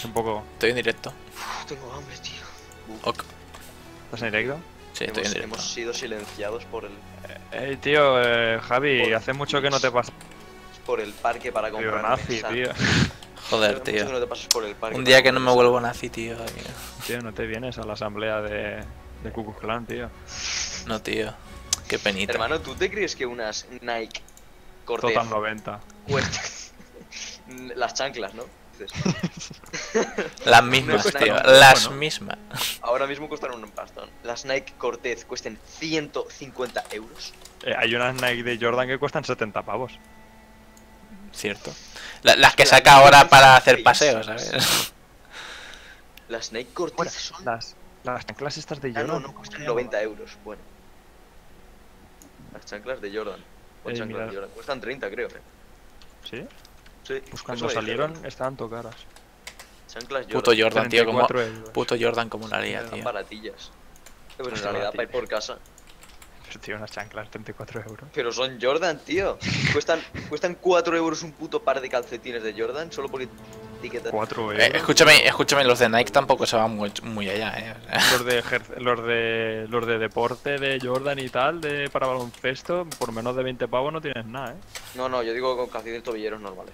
Un poco. Estoy en directo. Uf, tengo hambre, tío. Ok. ¿Estás en directo? Sí, estoy en directo. Hemos sido silenciados por el Tío, Javi, Por hace mucho que no te pasas. parque para Tío, comprar nazi, mesa. tío. Joder, Hace mucho que tío. no te pasas por el parque Un para día que no comprar me mesa. vuelvo nazi, tío. Tío, no te vienes a la asamblea de Ku Klux Klan, tío. No, tío. Qué penita. Hermano, ¿tú te crees que unas Nike Cortez Total 90. cuestan las chanclas, no? Dices, Las mismas, Unas tío. Nike, Las ¿no? mismas. ahora mismo cuestan un pastón. Las Nike Cortez cuesten 150 euros. Hay unas Nike de Jordan que cuestan 70 pavos. Cierto. Las que saca ahora para hacer paseos, ¿sabes? Las Nike Cortez Bueno, son... las chanclas estas de Ah, Jordan. no, no, cuestan 90 euros. Bueno. Las chanclas de Jordan. O chanclas mira. de Jordan. Cuestan 30, creo, ¿Sí? Sí, Pues eso cuando me salieron dijeron. estaban todo caras. Chanclas Jordan. Puto Jordan, tío. Como... 34 euros. Puto Jordan como una lía, Están tío. baratillas. Pero en Hostia, realidad para ir baratillas. por casa. Pero, tío, unas chanclas, 34 euros. Pero son Jordan, tío. Cuestan 4 euros un puto par de calcetines de Jordan solo por etiqueta. 4 euros. Escúchame, los de Nike tampoco se van muy allá, O sea, Los de deporte de Jordan y tal, para baloncesto, por menos de 20 pavos no tienes nada, No, no, yo digo con calcetines tobilleros normales.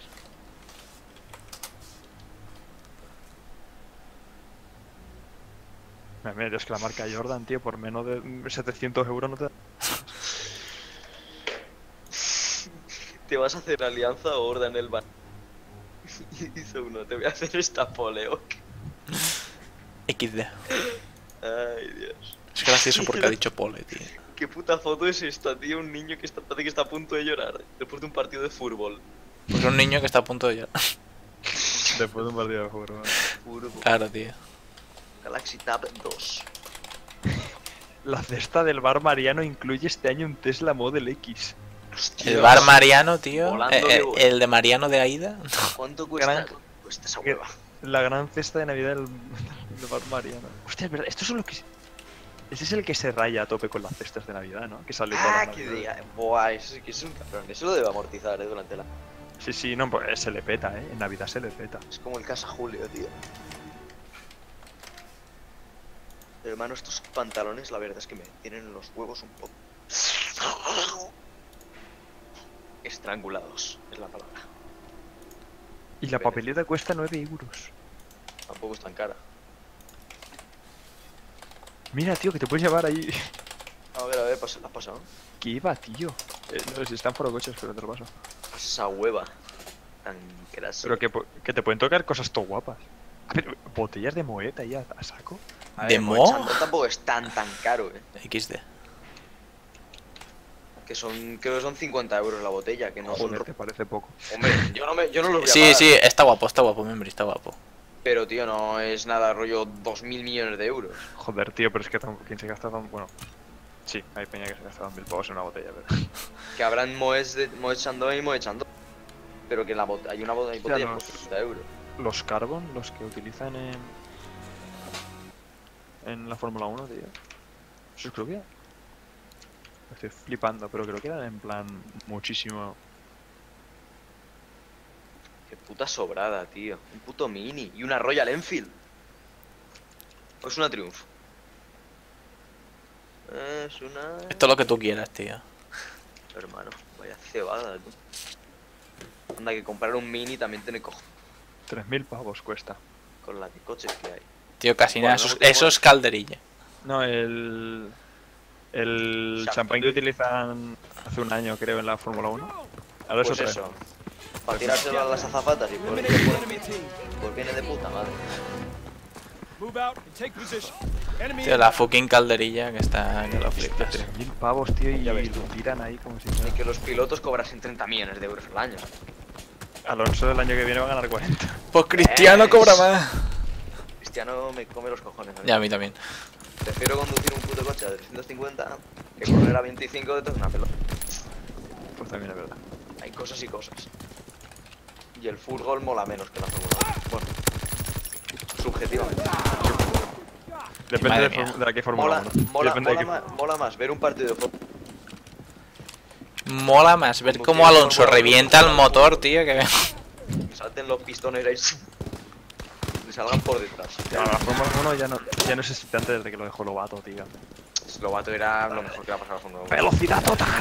Mira, es que la marca Jordan, tío, por menos de 700 euros no te da. ¿Te vas a hacer alianza o Orda en el bar? Hizo uno, te voy a hacer esta poleo. XD. Ay, Dios. Es gracioso porque ha dicho pole, tío. ¿Qué puta foto es esta, tío? Un niño que parece que está a punto de llorar después de un partido de fútbol. Pues un niño que está a punto de llorar. Después de un partido de fútbol. Fútbol. Claro, tío. Galaxy Tab 2. La cesta del bar Mariano incluye este año un Tesla Model X. El bar Mariano, tío. Volando de vuelo. El de Mariano de Aida. ¿Cuánto cuesta? Gran- Cuesta esa hueva. La gran cesta de Navidad del bar Mariano. Hostia, es verdad, estos son los que... Ese es el que se raya a tope con las cestas de Navidad, ¿no? Que sale toda Ah, la qué Navidad. día. Buah, eso sí que es un cabrón. Eso lo debe amortizar, durante la... Sí, sí, no, pues se le peta, en Navidad se le peta. Es como el Casa Julio, tío. Hermano, estos pantalones, la verdad es que me tienen los huevos un poco... estrangulados, es la palabra. Y la papeleta cuesta 9 euros. Tampoco es tan cara. Mira, tío, que te puedes llevar ahí. A ver, ¿la has pasado? ¿Qué iba, tío? No sé si están fuera coches, pero te lo paso. Esa hueva tan grasa. Pero que te pueden tocar cosas todo guapas. A ver, botellas de moeta ya a saco. A ver, ¿De Moët Mo? Chandon tampoco es tan caro, XD. Que son, creo que son 50 euros la botella, que no Joder, son... te parece poco. Hombre, yo no los voy a Sí, pagar. sí, está guapo, Membri, está guapo. Pero, tío, no es nada rollo 2.000 millones de euros. Joder, tío, pero es que ¿quién se gasta tan...? Bueno, sí, hay peña que se gasta 2.000 pavos en una botella, pero... Que habrán Moët Chandon y Moët Chandon. Pero que hay una botella por no. 50 euros. Los Carbon, los que utilizan en la Fórmula 1, tío. Eso creo que... Estoy flipando, pero creo que eran en plan muchísimo... Qué puta sobrada, tío. Un puto Mini y una Royal Enfield. ¿O es una Triumph? Es una... Esto es lo que tú quieras, tío. Hermano, vaya cebada, tú. Anda, que comprar un Mini también tiene cojo 3.000 pavos cuesta. con la de coches que hay. Tío, casi Bueno, nada. no, Eso es calderilla. No, el Champán. champán que utilizan hace un año, creo, en la Fórmula 1. Ahora es Pues otra. eso. Para tirárselo a las azafatas y pues viene de puta madre. Tío, la fucking calderilla que está... que lo flipas. 3.000 pavos, tío, y Ya ves lo tiran ahí como si Y nada. que los pilotos cobrasen 30 millones de euros al año. Alonso el año que viene va a ganar 40. Pues Cristiano cobra más. Cristiano me come los cojones. ¿no? Ya, a mí también. Prefiero conducir un puto coche a 350 que correr a 25 detrás de una pelota. Pues también es verdad. Hay cosas y cosas. Y el fútbol mola menos que la Fórmula 1. Bueno, subjetivamente. Depende Madre de, mía. de la que Fórmula 1. Depende de qué... Mola más ver un partido de fútbol. Mola más ver cómo Alonso revienta el motor, tío, que... Salten los pistones ahí. salgan por detrás. Ya, la Fórmula 1 ya no es excitante desde que lo dejó Lobato, tío. Lobato era lo mejor que le ha pasado a la Fórmula 1. ¡Velocidad total!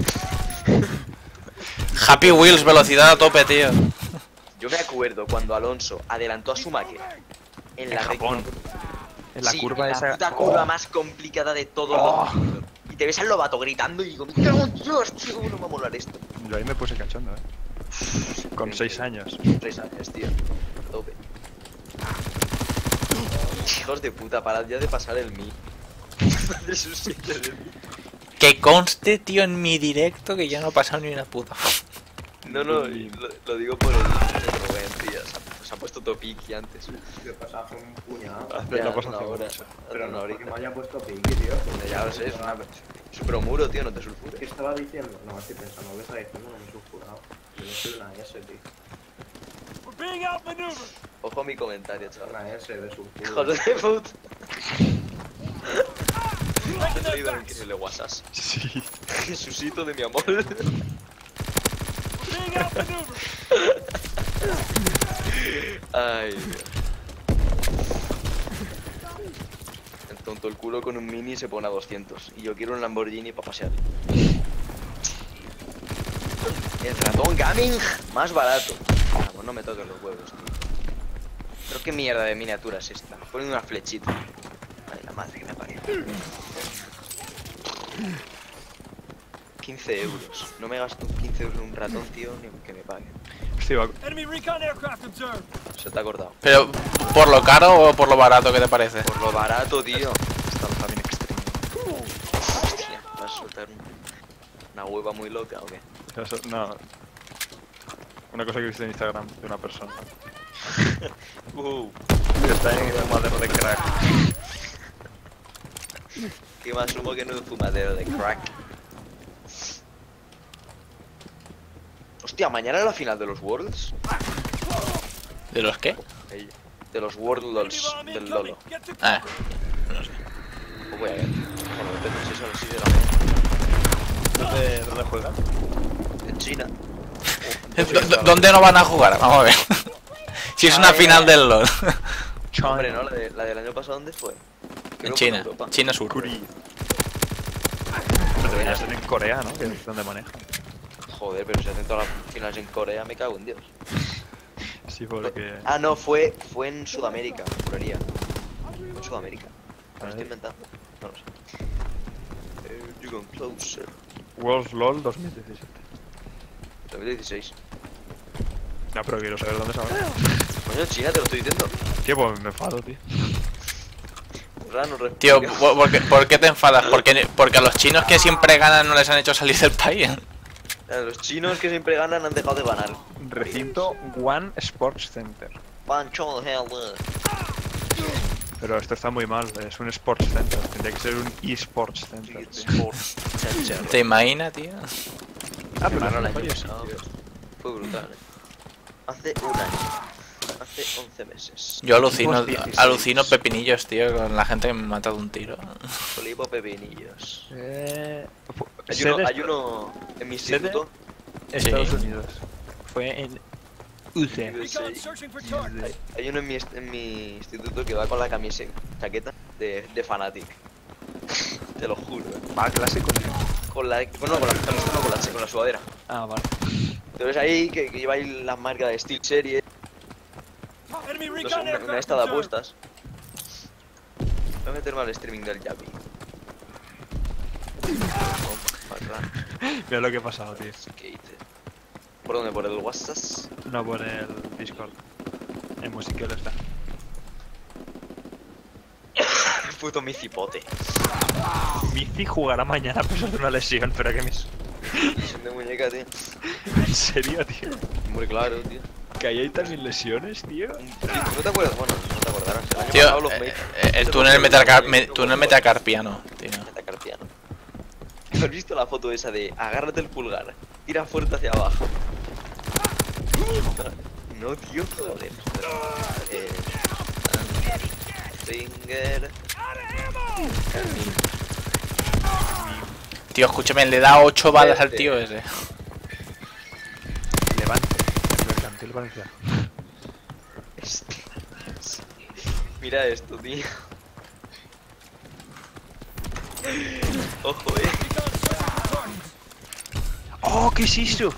Happy Wheels, velocidad a tope, tío. Yo me acuerdo cuando Alonso adelantó a Schumacher en la Japón. En la sí, curva en esa. la puta curva más complicada de todo el mundo. Y te ves al Lobato gritando y digo, ¡me cago en Dios, tío! ¿Cómo no va a molar esto? Yo ahí me puse cachondo, Con 6 años. 3 años, tío. A tope. Hijos de puta, parad ya de pasar el mí. Madre sus 7 de mí. Que conste, tío, en mi directo que ya no ha pasado ni una puta. No, y lo digo por el Rubén, tío. Se ha puesto Topiki antes. ¿Qué pasa? Hace un puñado. Hace la cosa una hace hora. mucho. Pero no, ahora. porque me haya puesto piqui, tío. Ya lo sé, es una... Es un promuro, tío, no te sulfures. ¿Qué estaba diciendo? No, estoy pensando, ¿qué estaba diciendo? No me he sulfurado. Yo no soy una S, tío. Ojo a mi comentario, chaval. Una S de sulfuro. Hijos de puta. ¿Te he traído el que le guasas? Sí. Jesucito de mi amor. Ay, Dios. El tonto el culo con un mini se pone a 200. Y yo quiero un Lamborghini para pasear. El ratón gaming más barato. Vamos, no me toques los huevos, tío. Pero qué mierda de miniatura es esta. Ponen una flechita. Ay, la madre que me parió. 15 euros. No me gasto 15 euros en un ratón, tío, ni que me paguen. Hostia, Se te ha acordado. Pero, ¿por lo caro o por lo barato que te parece? Por lo barato, tío. está bien extremo. Hostia, ¿vas a soltar una hueva muy loca o qué? No. Una cosa que he visto en Instagram de una persona. Que está en un fumadero de crack. ¿Qué más humo que en un fumadero de crack? Hostia, mañana es la final de los Worlds. ¿De los qué? De los Worlds del Lolo. Ah, Pues voy a ver. Bueno, depende si es a las 6 de la mañana. ¿Dónde juegan? En China. ¿Dónde no van a jugar? Vamos a ver. Si es una final del LoL. Hombre, no, la del año pasado, ¿dónde fue? Creo En que fue China. Europa. China Sur. Pero debería ser en Corea, ¿no? Que es donde maneja. Joder, pero si hacen todas las finales en Corea, me cago en Dios. Sí, porque. Ah, no, fue en Sudamérica, juraría. Fue en Sudamérica. Me lo estoy inventando. No lo sé. You Gone Closer. World LOL 2017. 2016. No, pero quiero saber dónde es ahora. Coño, China, te lo estoy diciendo. Tío, pues me enfado, tío. Rano, Tío, ¿por qué te enfadas? Porque a los chinos que siempre ganan no les han hecho salir del país. Los chinos que siempre ganan han dejado de ganar. Recinto One Sports Center. Pancho, hell. Pero esto está muy mal, es un Sports Center. Tendría que ser un eSports Center. tío. Sports. ¿Te imaginas, tío? Ah, pero Ganaron el no año falles, pasado. tío. Fue brutal, Hace un año. Hace 11 meses. Yo Equipos 16. alucino pepinillos, tío, con la gente que me mata de un tiro. Olivo Pepinillos. Sedes- Hay uno en mi ¿Sede? instituto. Estados Sí. Unidos. Fue en UC. Hay uno en mi instituto que va con la camisa, chaqueta de Fanatic. Te lo juro, Va a clase con él. Con la camiseta, no, con la sudadera. Ah, vale. Te ves ahí que lleva ahí las marcas de Steel Series. No sé, una esta de apuestas. Voy a meterme al streaming del Yapi. Mira lo que ha pasado, tío. ¿Por dónde? ¿Por el WhatsApp? No por el Discord. En musical está. Puto mi cipote. Mizi jugará mañana a pesar de una lesión, pero que mis. Son de muñeca, tío. ¿En serio, tío? Muy claro, tío. ¿Que ahí hay también lesiones, tío? ¿No te acuerdas? Bueno, no te acordarás. El año Tío, pasado los el túnel metacarpiano, tío. Metacarpiano. ¿Has visto la foto esa de agárrate el pulgar, tira fuerte hacia abajo? No, tío, joder. Finger. Tío, escúchame, le da 8 balas al tío ese. Levante. El mercantil valenciano. Este. Mira esto, tío. Ojo, ¡Oh, qué es eso!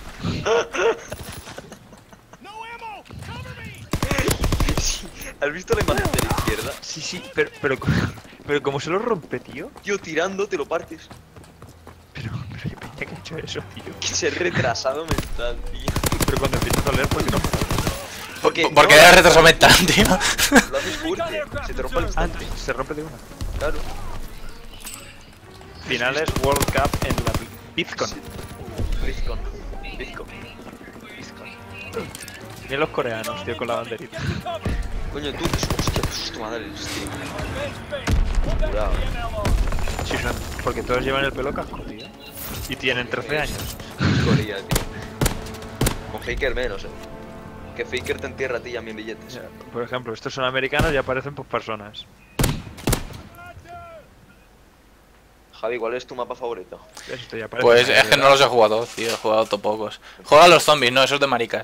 ¿Has visto la imagen de la izquierda? Sí, pero como se lo rompe, tío. Tío, tirando te lo partes. Pero qué peña que ha hecho eso, tío. Que se retrasado mental, tío. Pero cuando empieza a doler, ¿por qué no? Porque Porque no, eres retraso mental, tío. lo haces fuerte, se te rompe al instante. Antes, se rompe de una. Claro. Finales World Cup en la BlizzCon. BlizzCon. Miren los coreanos, tío, con la banderita. Coño, tú, hostia, qué susto madre el stream. Curado. Sí, porque todos llevan el pelo casco, tío. Y tienen 13 años. Corea, tío. Con Faker menos, Que Faker te entierra a ti y a mí en billetes. Por ejemplo, estos son americanos y aparecen pues personas. Javi, ¿cuál es tu mapa favorito? Esto ya aparece. Pues es que no los he jugado, tío. He jugado pocos. Juega a los zombies, no, esos de maricas.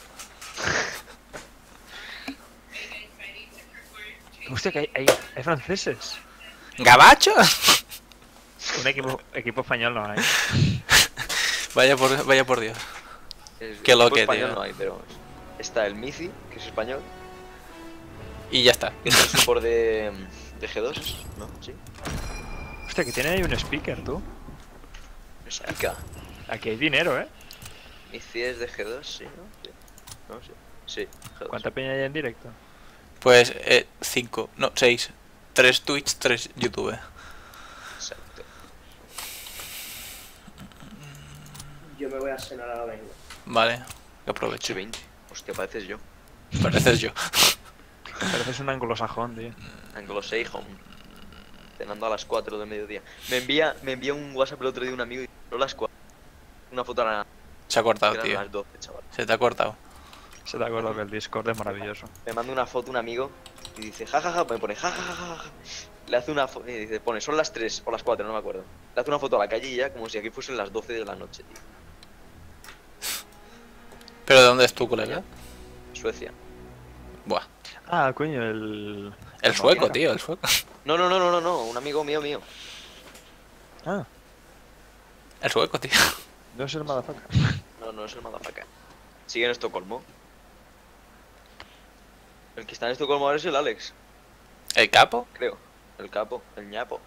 Hostia, que hay franceses. ¿Gabacho? Un equipo español no hay. Vaya por Dios. Es- Qué lo equipo que, español tío. no hay, pero está el Mici, que es español, Y ya está. que es el support de G2, ¿no? Sí. Hostia, que tiene ahí un speaker, tú. Es Ica. Aquí hay dinero, ¿eh? Mici es de G2, sí, ¿no? Sí. No, sí. Sí, G2. ¿Cuánta peña hay en directo? Pues 5, no, 6. 3 Twitch, 3 YouTube. Exacto. Yo me voy a cenar ahora mismo. Vale, que aprovecho. 8:20. Hostia, pareces yo. Pareces yo. Pareces un anglosajón, tío. Anglo-Sajon. Cenando a las 4 del mediodía. Me envía un WhatsApp el otro día un amigo y no las 4. Una foto a la... Se ha cortado, eran tío. las 12, chaval. Se te ha cortado. Se te acuerda que el Discord es maravilloso. Me manda una foto un amigo y dice jajaja, me pone jajaja. Le hace una foto y dice, pone, son las 3 o las 4, no me acuerdo. Le hace una foto a la calle y ya como si aquí fuesen las 12 de la noche, tío. ¿Pero de dónde es tu colega? Suecia. Buah. Ah, coño, el... El sueco, tío, el sueco. No, un amigo mío. Ah, El sueco, tío. no es el motherfucker. No es el motherfucker. Sigue en Estocolmo. El que está en Estocolmo ahora es el Alex, ¿El capo? creo. El capo, el ñapo.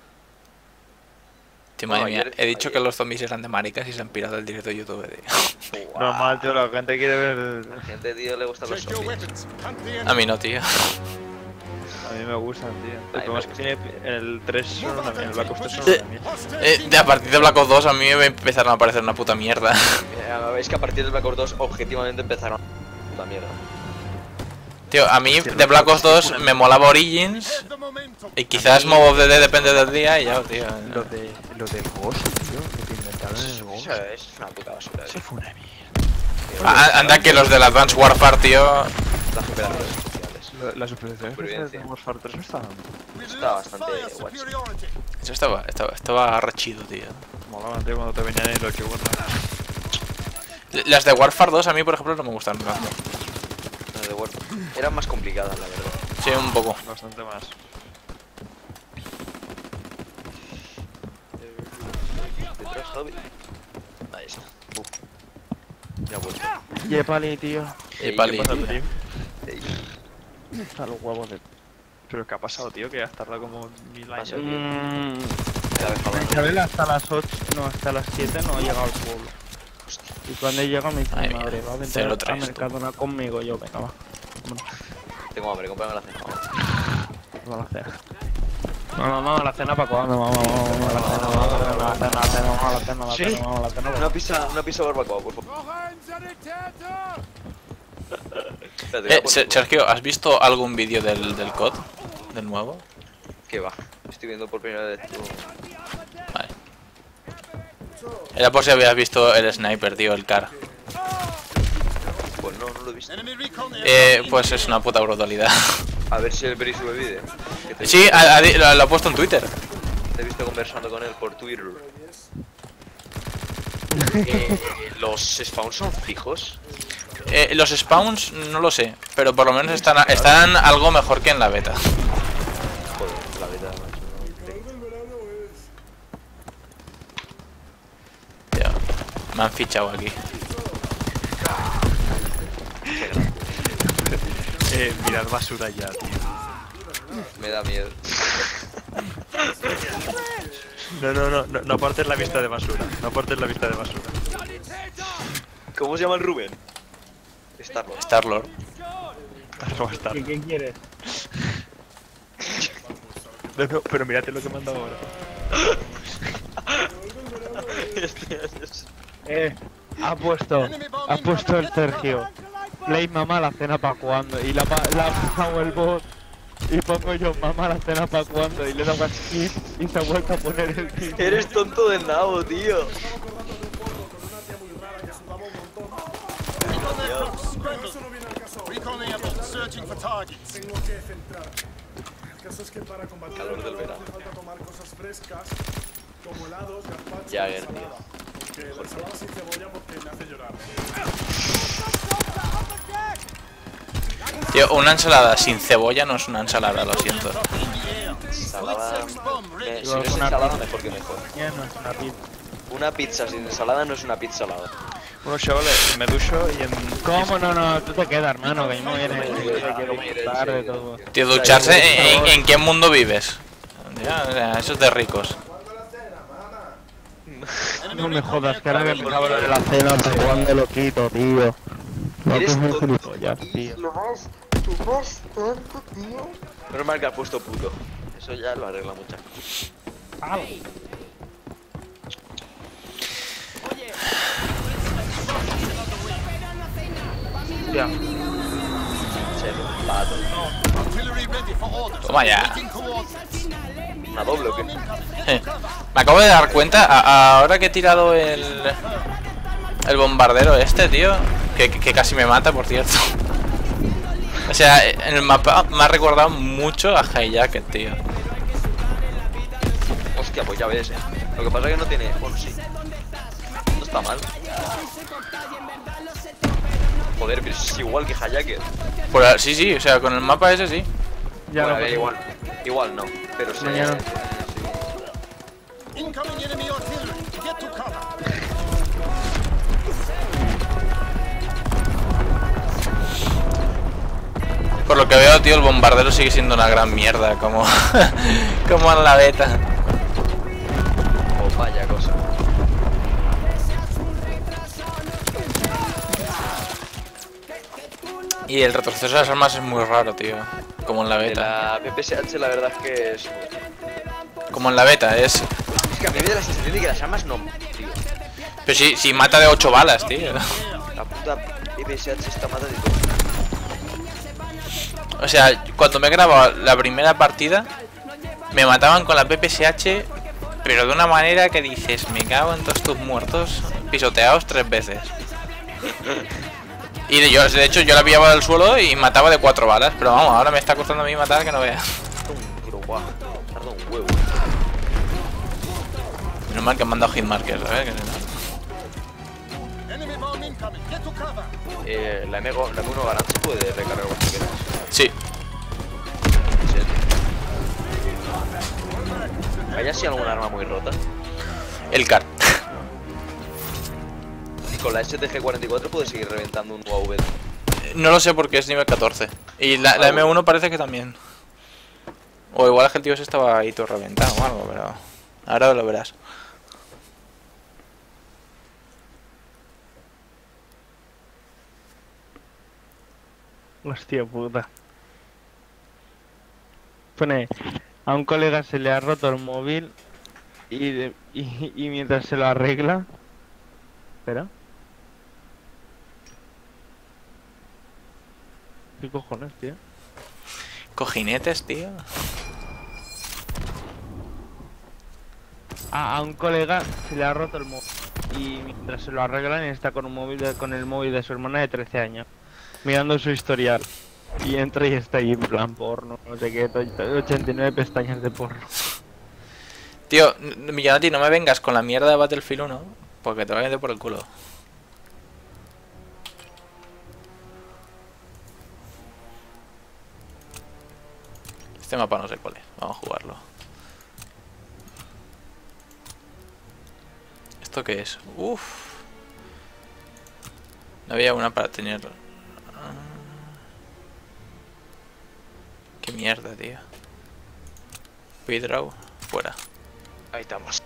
Tío, No, madre mía. ayer- He dicho ayer- que los zombies eran de maricas y se han pirado del directo de YouTube, tío. Normal, tío, la gente quiere ver... A la gente, tío, le gustan los zombies. A mí no, tío. A mí me gustan, tío. El Ay, problema me es que tiene el 3 son una mierda, el Black Ops 3 son una mierda. A partir de Black Ops 2 a mí me empezaron a parecer una puta mierda. Es que a partir del Black Ops 2 objetivamente empezaron puta mierda. Tío, a mí de Black Ops 2 me molaba Origins y quizás Mob of the Dead depende del día y ya, tío. Lo del Ghost, tío, lo que inventaron en el Ghost. Eso es una puta basura, Eso tío. fue una mierda. Anda que los del Advanced Warfare, tío. Las operaciones sociales. Las supervivencias Supervivencia. de Warfare 3 estaban... Está bastante guay. Eso estaba re chido, tío. Molaban, tío, cuando te venían ahí los que Las de Warfare 2 a mí, por ejemplo, no me gustan tanto. Las de Warfare. Eran más complicadas, la verdad. Sí, un poco. Bastante más. Detrás, Javi. Ahí está. Ya vuelto. Yepali, tío. Y pali. ¿Qué pasa, Dream? Ey, Está los huevos de... ¿Pero qué ha pasado, tío? Que has tardado como 1000 años. Pasa, tío. Cada vez hablando. Isabel hasta las 8, no, hasta las 7 no ha llegado al pueblo. Y cuando llega me dice Ay, mi mía, madre, va a vender 0-3 a tú. Mercadona conmigo. Yo, venga, va. Vámonos, Tengo hambre, cómprame la cena. vamos a la cena. Vamos a la cena para cuando, vamos a la cena, vamos a la cena, vamos a la cena, ¿Sí? vamos a la cena. Una pizza barbacoa, por favor. Espérate, voy a poner- Sergio, ¿has visto algún vídeo del COD? ¿Del nuevo? ¿Qué va? Estoy viendo por primera vez tu... Vale. Era por si habías visto el sniper, tío, el car. Pues no lo he visto. Pues es una puta brutalidad. A ver si el Bri sube vídeo. Que te, Sí, lo ha puesto en Twitter. te he visto conversando con él por Twitter. ¿Los spawns son fijos? Los spawns no lo sé, pero por lo menos están algo mejor que en la beta. Joder, la beta, macho. Tío, me han fichado aquí. Mirad basura ya, tío. Me da miedo. No apartes la vista de basura. No apartes la vista de basura. ¿Cómo se llama el Rubén? Starlord. Star-Lord. No va a estar. ¿Qué quieres? No, pero mírate lo que me han dado ahora. Ha puesto el Sergio. Play mamá la cena pa' cuando. Y la ha pasado el bot. Y pongo yo mamá la cena pa' cuando. Y le doy a skip y se ha vuelto a poner el tío. Eres tonto del nabo, tío. Calor del verano. Jagger, tío. Tío, una ensalada sin cebolla no es una ensalada, lo siento. Ensalada. Si no es Una ensalada, pizza. mejor que mejor. Ya no es una pizza. Una pizza sin ensalada no es una pizza salada. Bueno, chavales, me ducho y en... ¿Cómo no? Tú te quedas, hermano, que yo me voy a ir quiero contar de todo. Tío, ducharse, ¿en qué mundo vives? Ya, o sea, eso es de ricos. No me jodas, que ahora que empezaba lo de la cena, ¿hasta cuándo lo quito, tío? No, que Eres es muy tonto. gilipollas, tío. Menos mal que has puesto puto. Eso ya lo arregla muchas cosas. Ya. Serio, pato. Toma ya. ¿Una doble o qué? Me acabo de dar cuenta, ahora que he tirado el bombardero este, tío, que casi me mata, por cierto. O sea, en el mapa me ha recordado mucho a Hijacket, tío. Hostia, pues ya ves, Lo que pasa es que no tiene 11. No está mal. Joder, pero es igual que Hijacket. Sí, sí, o sea, con el mapa ese sí. Ya Bueno, no, a ver, igual no, pero sí. Mañana. Por lo que veo, tío, el bombardero sigue siendo una gran mierda, como, como en la beta. Oh, vaya cosa. Y el retroceso de las armas es muy raro, tío. Como en la De beta. la PPSH la verdad es que es... Como en la beta, es... Es que a mí me da la sensación de que las armas no, tío. Pero si mata de 8 balas, tío. La puta PPSH está mata de todo. O sea, cuando me he grabado la primera partida, me mataban con la PPSH, pero de una manera que dices, me cago en todos tus muertos, pisoteados 3 veces. Y de hecho yo la pillaba del suelo y mataba de 4 balas, pero vamos, ahora me está costando a mí matar que no veas. Pero guau, tarda un huevo. Menos mal que han mandado hitmarkers, ¿sabes? Que La M1 Garant se puede recargar cuando quieras. sí, ¿Hay así alguna arma muy rota? el CAR. Y con la STG-44 puedes seguir reventando un UAV. No lo sé porque es nivel 14. Y la M1 parece que también. O igual el tío ese estaba ahí todo reventado o algo, pero... ahora lo verás. Hostia puta. Pone, a un colega se le ha roto el móvil y mientras se lo arregla... Espera. ¿Qué cojones, tío? Cojinetes, tío. A un colega se le ha roto el móvil y mientras se lo arreglan está con un móvil con el móvil de su hermana de 13 años. Mirando su historial. Y entra y está ahí en plan porno, no sé qué, 89 pestañas de porno. Tío, Millonati, no me vengas con la mierda de Battlefield 1, porque te va a meter por el culo. Este mapa no sé cuál es. Vamos a jugarlo. ¿Esto qué es? Uff. No había una para tener... Qué mierda, tío. Speeddraw, fuera. Ahí estamos.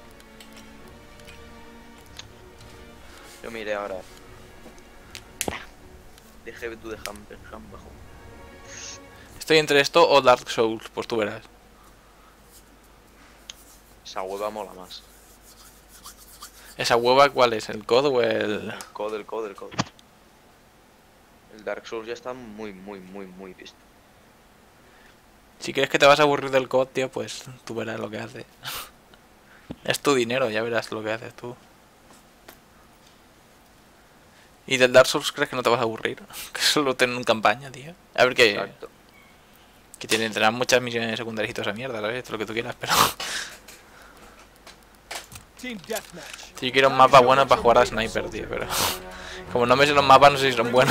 Yo miré ahora. Deje tú de ham bajo. Estoy entre esto o Dark Souls, pues tú verás. Esa hueva mola más. ¿Esa hueva cuál es? ¿El COD o el...? El COD. El Dark Souls ya está muy visto. Si crees que te vas a aburrir del COD, tío, pues tú verás lo que hace. Es tu dinero, ya verás lo que haces tú. ¿Y del Dark Souls crees que no te vas a aburrir? Que solo tienen campaña, tío. A ver que... Exacto. Que tendrán muchas misiones secundarias y toda esa mierda, ¿sabes? Todo lo que tú quieras, pero... Si yo quiero un mapa bueno para jugar a Sniper, tío, pero... Como no me sé los mapas, no sé si son buenos.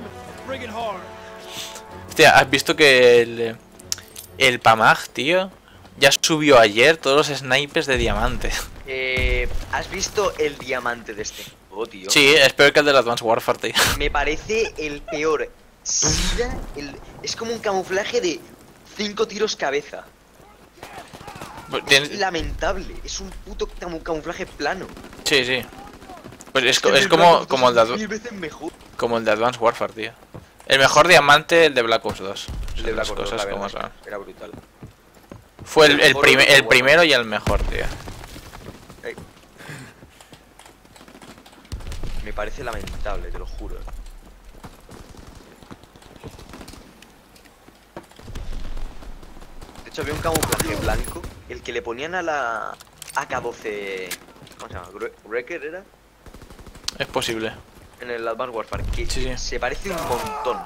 Hostia, ¿has visto que el PAMAG, tío? Ya subió ayer todos los snipers de diamante. ¿Has visto el diamante de este juego, tío? Sí, es peor que el del Advanced Warfare, tío. Me parece el peor. Sida, es como un camuflaje de 5 tiros cabeza. Es lamentable. Es un puto camuflaje plano. Sí, sí. Pues es el como Black Ops el de 1000 veces mejor. como el de Advanced Warfare, tío. El mejor diamante, el de Black Ops 2. El de Black Ops 2, cosas la como verdad, son. era brutal. Fue el mejor el bueno. primero y el mejor, tío. Me parece lamentable, te lo juro. De hecho había un camuflaje blanco, el que le ponían a la AK-12... ¿Cómo se llama? ¿Wrecker era? Es posible. En el Advanced Warfare, que Sí. se parece un montón.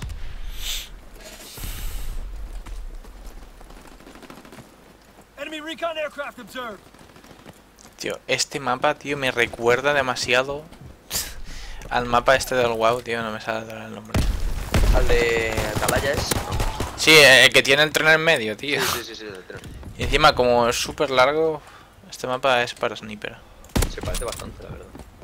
Tío, este mapa, tío, me recuerda demasiado al mapa este del WoW, tío, no me sale ahora el nombre. Al de Atalaya es... Sí, el que tiene el tren en medio, tío. Sí, el tren. Y encima, como es súper largo, este mapa es para sniper. Se parece bastante, la verdad.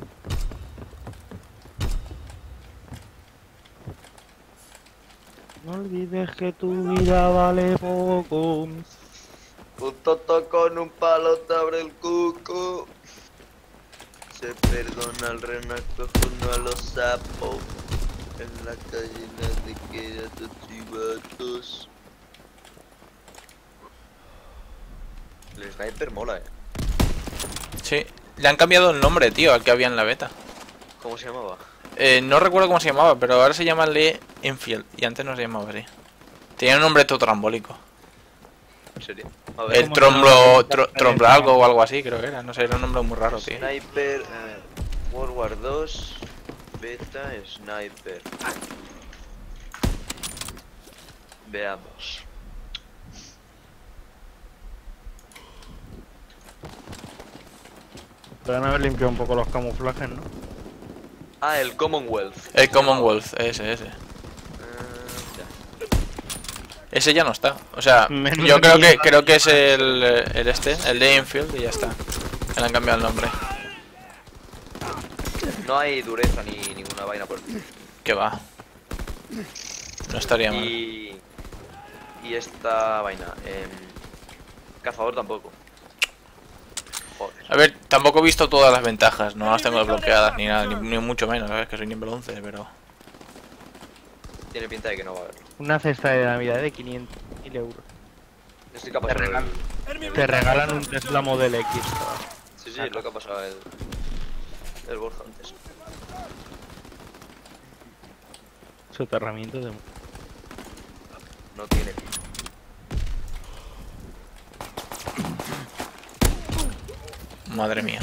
No olvides que tu vida vale poco. Un toto con un palo te abre el cuco. Se perdona al renaco junto a los sapos. En la calle nadie quiere a tus chivatos. El sniper mola, Sí, le han cambiado el nombre, tío, al que había en la beta. ¿Cómo se llamaba? No recuerdo cómo se llamaba, pero ahora se llama Lee Enfield. Y antes no se llamaba así. Tenía un nombre todo trambólico. ¿En serio? A ver. El Tromblo algo o algo así, creo que era. No sé, era un nombre muy raro, tío. Sniper, World War 2, beta, sniper. Veamos. Podrían haber limpiado un poco los camuflajes, ¿no? Ah, el Commonwealth. El Commonwealth, ese. Ya. Ese ya no está. O sea, Menos yo de creo que es el de Enfield y ya está. Le han cambiado el nombre. No hay dureza ni ninguna vaina por aquí. Que va. No estaría mal. Y esta vaina. Cazador tampoco. Joder. A ver, tampoco he visto todas las ventajas. No las tengo desbloqueadas ni nada, ni mucho menos. ¿Sabes? Que soy nivel 11, pero... Tiene pinta de que no va a haberlo. Una cesta de Navidad de 500.000 euros. No sé qué ha pasado. Te regalan un Tesla Model X. Sí, es lo que ha pasado el Borja antes. Soterramiento de... No tiene pinta. Madre mía.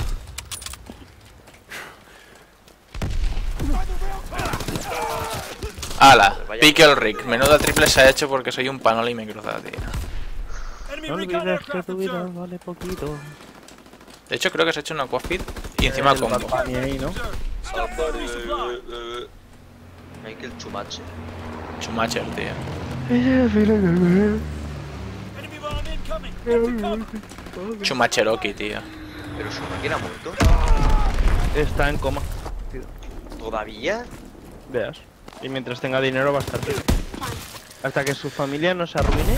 ¡Hala! Pickle Rick. Menuda triple se ha hecho porque soy un panol y me he cruzado, tío. No olvides que tu vida vale poquito. De hecho, creo que se ha hecho una aquafit y encima combo. Ahí, ¿no? Michael Chumache. Chumacher, tío. Chuma Cherokee, tío. Pero su máquina ha muerto. Está en coma. ¿Todavía? Veas. Y mientras tenga dinero va a estar bien. Hasta que su familia no se arruine.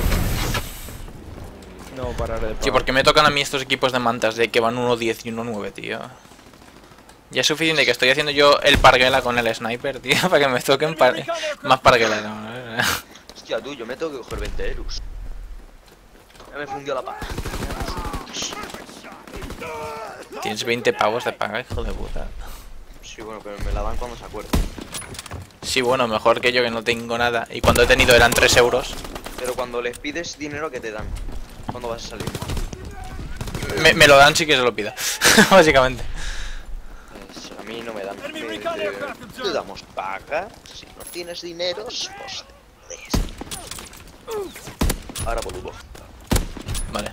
No pararé de pagar. Tío, ¿por qué me tocan a mí estos equipos de mantas de que van 1.10 y 1.9, tío? Ya es suficiente que estoy haciendo yo el parguela con el sniper, tío, para que me toquen más parguela. No. Hostia, tú, yo me tengo que coger 20 euros. Ya me fundió la paja. Tienes 20 pavos de paga, hijo de puta. Sí, bueno, pero me la dan cuando se acuerdan. Sí, bueno, mejor que yo que no tengo nada. Y cuando he tenido eran 3 euros. Pero cuando les pides dinero, ¿qué te dan? ¿Cuándo vas a salir? Me lo dan si que se lo pida, básicamente. Pues a mí no me dan. Te damos paga. Si no tienes dinero, pues te jodes. Ahora boludo. Vale.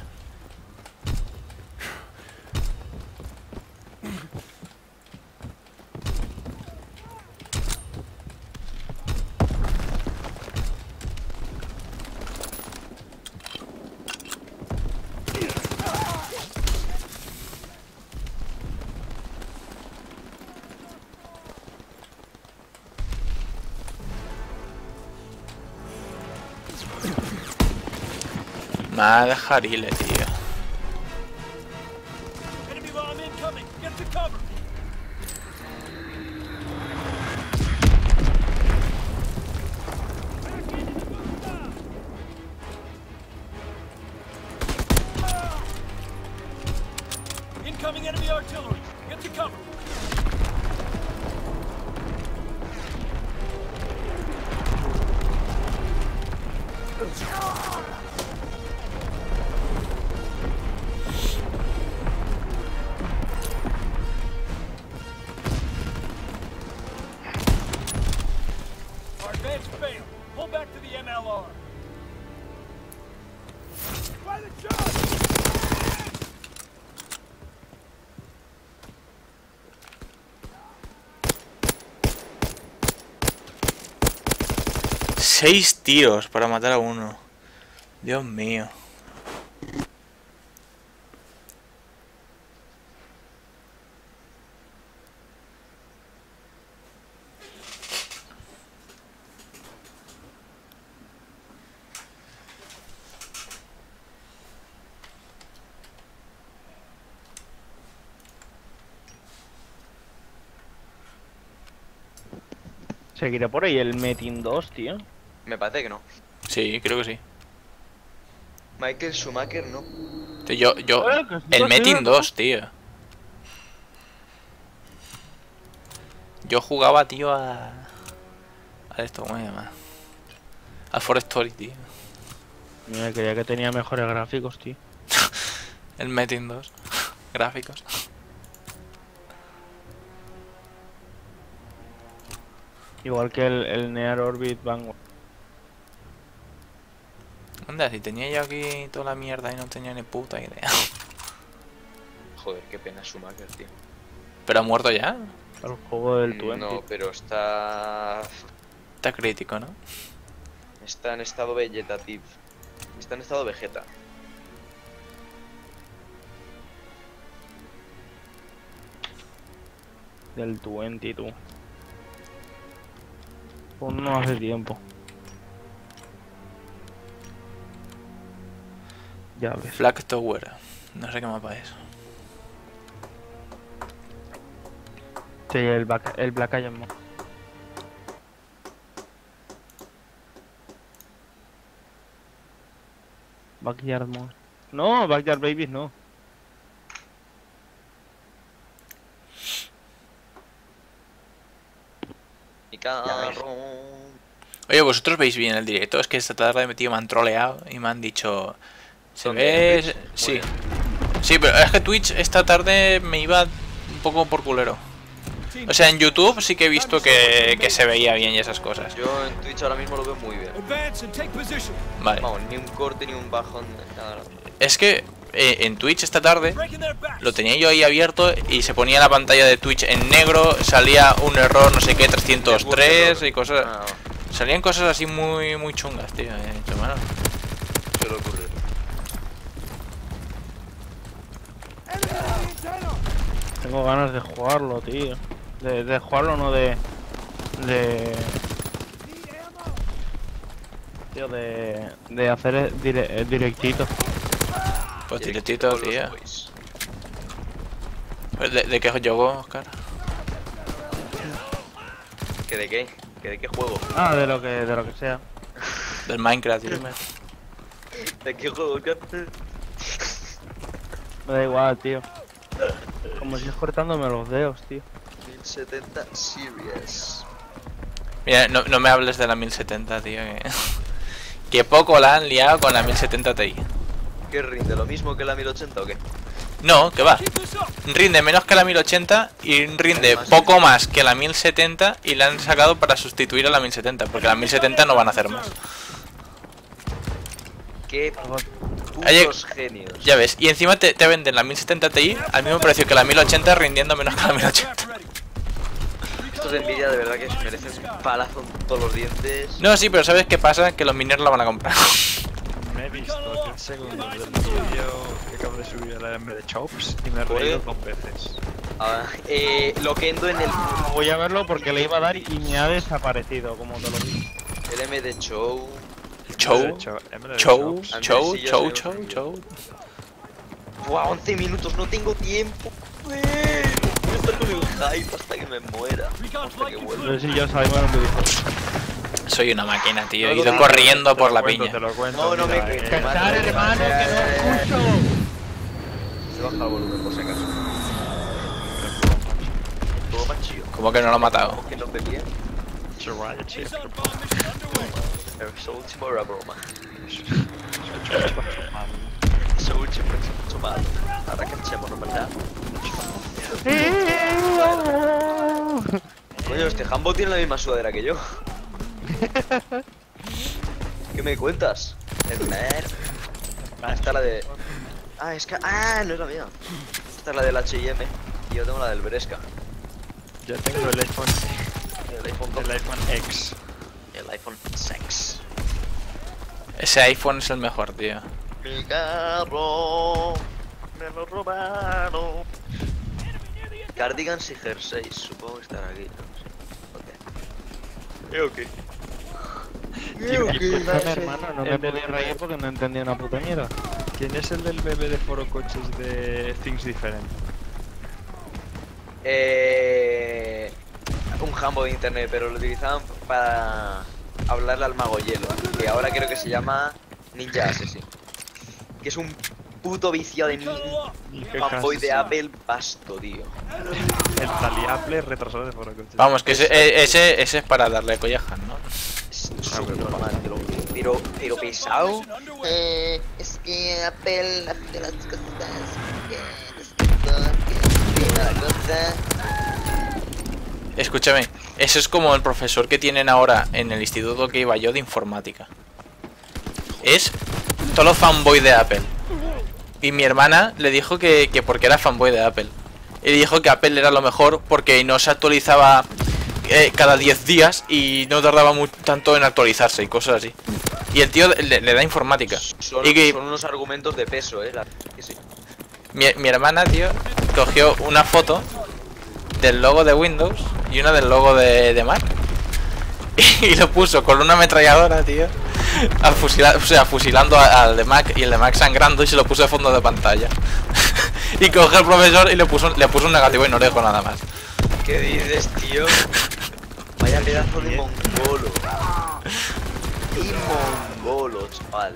Mal jarile, tío. Incoming enemy artillery. Get to cover. Our advance failed. Pull back to the MLR. By the shot! 6 tiros para matar a uno. Dios mío. Seguirá por ahí el Metin 2, tío. Me parece que no. Sí, creo que sí. Michael Schumacher no. Tío, el Metin 2, tío. Yo jugaba, tío, a esto, ¿cómo se llama? Al Forest Story, tío. Mira, creía que tenía mejores gráficos, tío. El Metin 2. Gráficos. Igual que el Near Orbit Vanguard. Anda, si tenía yo aquí toda la mierda y no tenía ni puta idea. Joder, qué pena Schumacher, tío. ¿Pero ha muerto ya? El juego del 20. No, pero está Crítico, ¿no? en estado vegetativo. Está en estado vegeta. Del 20, tú. Pues no hace tiempo. Ya ves. Flag Tower. No sé qué mapa es. Sí, el Black Iron Man. Backyard Mode. No, Backyard Babies no. Mi carro. Oye, ¿vosotros veis bien el directo? Es que esta tarde, tío, me han troleado y me han dicho... ¿Se ¿Dónde? ve? ¿En Twitch? Sí. Muy bien. Sí, pero es que Twitch esta tarde me iba un poco por culero. O sea, en YouTube sí que he visto que se veía bien y esas cosas. Yo en Twitch ahora mismo lo veo muy bien. Advance and take position. Vale. Vamos, ni un corte ni un bajón. Nada. Es que en Twitch esta tarde Breaking their backs. lo tenía yo ahí abierto y se ponía la pantalla de Twitch en negro, salía un error, no sé qué, 303 y cosas... Ah, Salían cosas así muy chungas, tío. He dicho, bueno, suele ocurrir. tengo ganas de jugarlo, tío. De jugarlo, no de... Tío, de hacer directito. Pues directito, tío. ¿De qué juego, Oscar? ¿Que de qué? ¿Que de qué juego? Ah, de lo que sea. Del Minecraft, tío. ¿De qué juego? Me da igual, tío. Como si cortándome los dedos, tío. 1070 Series. Mira, no me hables de la 1070, tío. Que poco la han liado con la 1070 Ti. ¿Qué rinde? ¿Lo mismo que la 1080 o qué? No, que va. Rinde menos que la 1080 y rinde poco más que la 1070 y la han sacado para sustituir a la 1070, porque la 1070 no van a hacer más. Qué Oye, putos genios. Ya ves, y encima te venden la 1070 Ti al mismo precio que la 1080, rindiendo menos que la 1080. Estos de Nvidia de verdad que se merecen un palazo en todos los dientes. No, sí, pero ¿sabes qué pasa? Que los mineros la van a comprar. Me he visto 10 segundos del vídeo que acabo de subir a la M de Chops y me he reído 2 veces. Ah, Loquendo en el Voy a verlo porque le iba a dar y me ha desaparecido, como te lo digo. el M de Show. Show, show. Buah, 11 minutos, no tengo tiempo. Voy a estar con el hype hasta que me muera. Hasta que vuelva. No sé si yo sabemos lo que dijo. Soy una máquina, tío. He No, ido no, corriendo por Te la lo cuento, piña. te lo cuento. No, mira, me Cantar, hermano, que no escucho. Se baja el volumen por si acaso. Todo machillo. ¿Cómo que no lo ha matado? Que no ve bien. Chorraya, chico. Eso último era broma. Eso último es mucho mal. Ahora que echemos, ¿verdad? Coño, este Hambo tiene la misma sudadera que yo. ¿Qué me cuentas? El mer. Esta es la de... Ah, es que... Ah, no es la mía. Esta es la del H&M y yo tengo la del Bresca. Yo tengo el iPhone El iPhone X. El iPhone 6. Ese iPhone es el mejor, tío. Mi carro me lo robaron. Cardigans y jerseys, supongo que están aquí. Ok. Escúchame, hermano, no me podía reír porque no entendía una puta mierda. ¿Quién es el del bebé de Foro Coches de Things Different? Un jambo de internet, pero lo utilizaban para hablarle al mago hielo, que ahora creo que se llama Ninja Assassin, que es un puto viciado de fanboy de Apple basto, tío. El taliable retrasado de Foro Coches. Vamos, que ese es para darle collejas, ¿no? Es súper normal, pero pesado. Es que Apple hace las cosas que la cosa. Escúchame, eso es como el profesor que tienen ahora en el instituto que iba yo de informática. Es todo fanboy de Apple. Y mi hermana le dijo que porque era fanboy de Apple. Y dijo que Apple era lo mejor porque no se actualizaba cada 10 días y no tardaba tanto en actualizarse y cosas así. Y el tío le da informática. Son unos argumentos de peso, que sí. Mi hermana, tío, cogió una foto del logo de Windows y una del logo de Mac y lo puso con una ametralladora, tío, fusilando al de Mac, y el de Mac sangrando, y se lo puso de fondo de pantalla. Y cogió el profesor y le puso un negativo y no le dejó nada más. ¿Qué dices, tío? Vaya pedazo de mongolo. Y mongolo, chaval.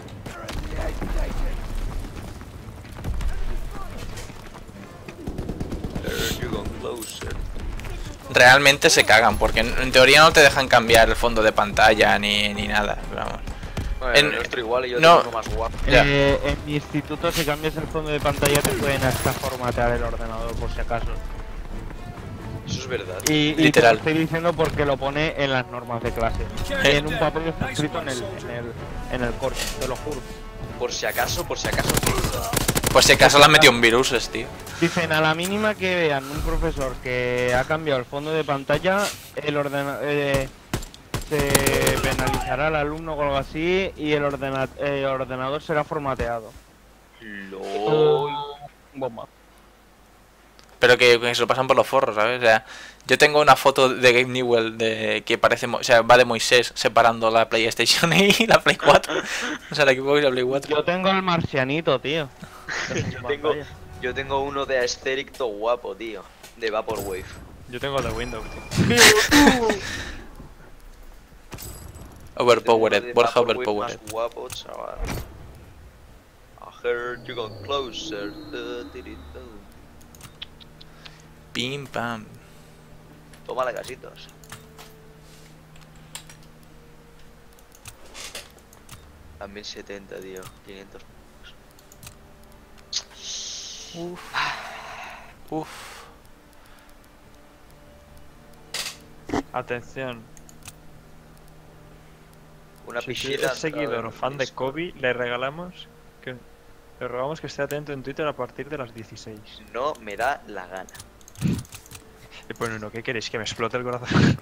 Realmente se cagan, porque en teoría no te dejan cambiar el fondo de pantalla ni nada. Vamos. Bueno, el nuestro igual y yo no. tengo uno más guapo. Ya. En mi instituto, si cambias el fondo de pantalla, te pueden hasta formatear el ordenador, por si acaso. Eso es verdad. Y te Literal. lo estoy diciendo porque lo pone en las normas de clase. En un papel que está escrito en el corte, te lo juro. Por si acaso. Por si acaso le han metido un virus, tío. Dicen, a la mínima que vean un profesor que ha cambiado el fondo de pantalla, el se penalizará al alumno o algo así y el ordenador será formateado. LOL. Bomba. Pero que se lo pasan por los forros, ¿sabes? O sea, yo tengo una foto de Gabe Newell de que parece, o sea, va de Moisés separando la PlayStation y la Play 4. O sea, la Xbox y la Play 4. Yo tengo el marcianito, tío. Yo tengo uno de Aesthetic todo guapo, tío. De Vaporwave. Yo tengo de Windows, tío. Overpowered, De Borja Vaporwave overpowered. más guapo, chaval. I heard you got closer. Pim pam. Toma la casitos. A 1070, tío. 500. Uf. Atención. Una Si piscina. es seguidor o fan de Kobe, le rogamos que esté atento en Twitter a partir de las 16. No me da la gana. Y bueno, no, ¿qué queréis? Que me explote el corazón.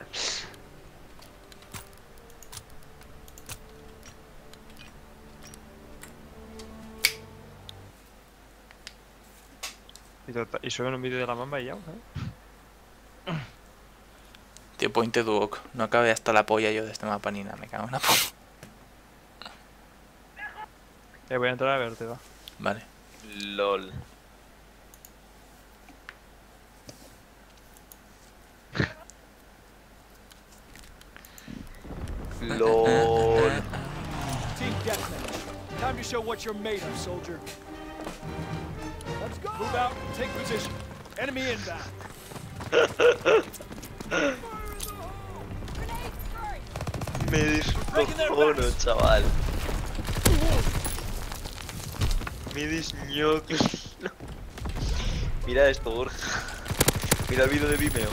Y suben un vídeo de la mamba y ya, ¿eh? Tío, Pointed Duok. No acabé hasta la polla yo de este mapa ni nada. Me cago en la polla. Voy a entrar a verte, va. Vale. LOL. LOL. Team deathmatch. Time to show what you're made of, soldier. Let's go. Move out and take position. Enemy inbound. Me descojono, chaval. Me desñoco. Mira esto, Borja. Mira el vídeo de Vimeo.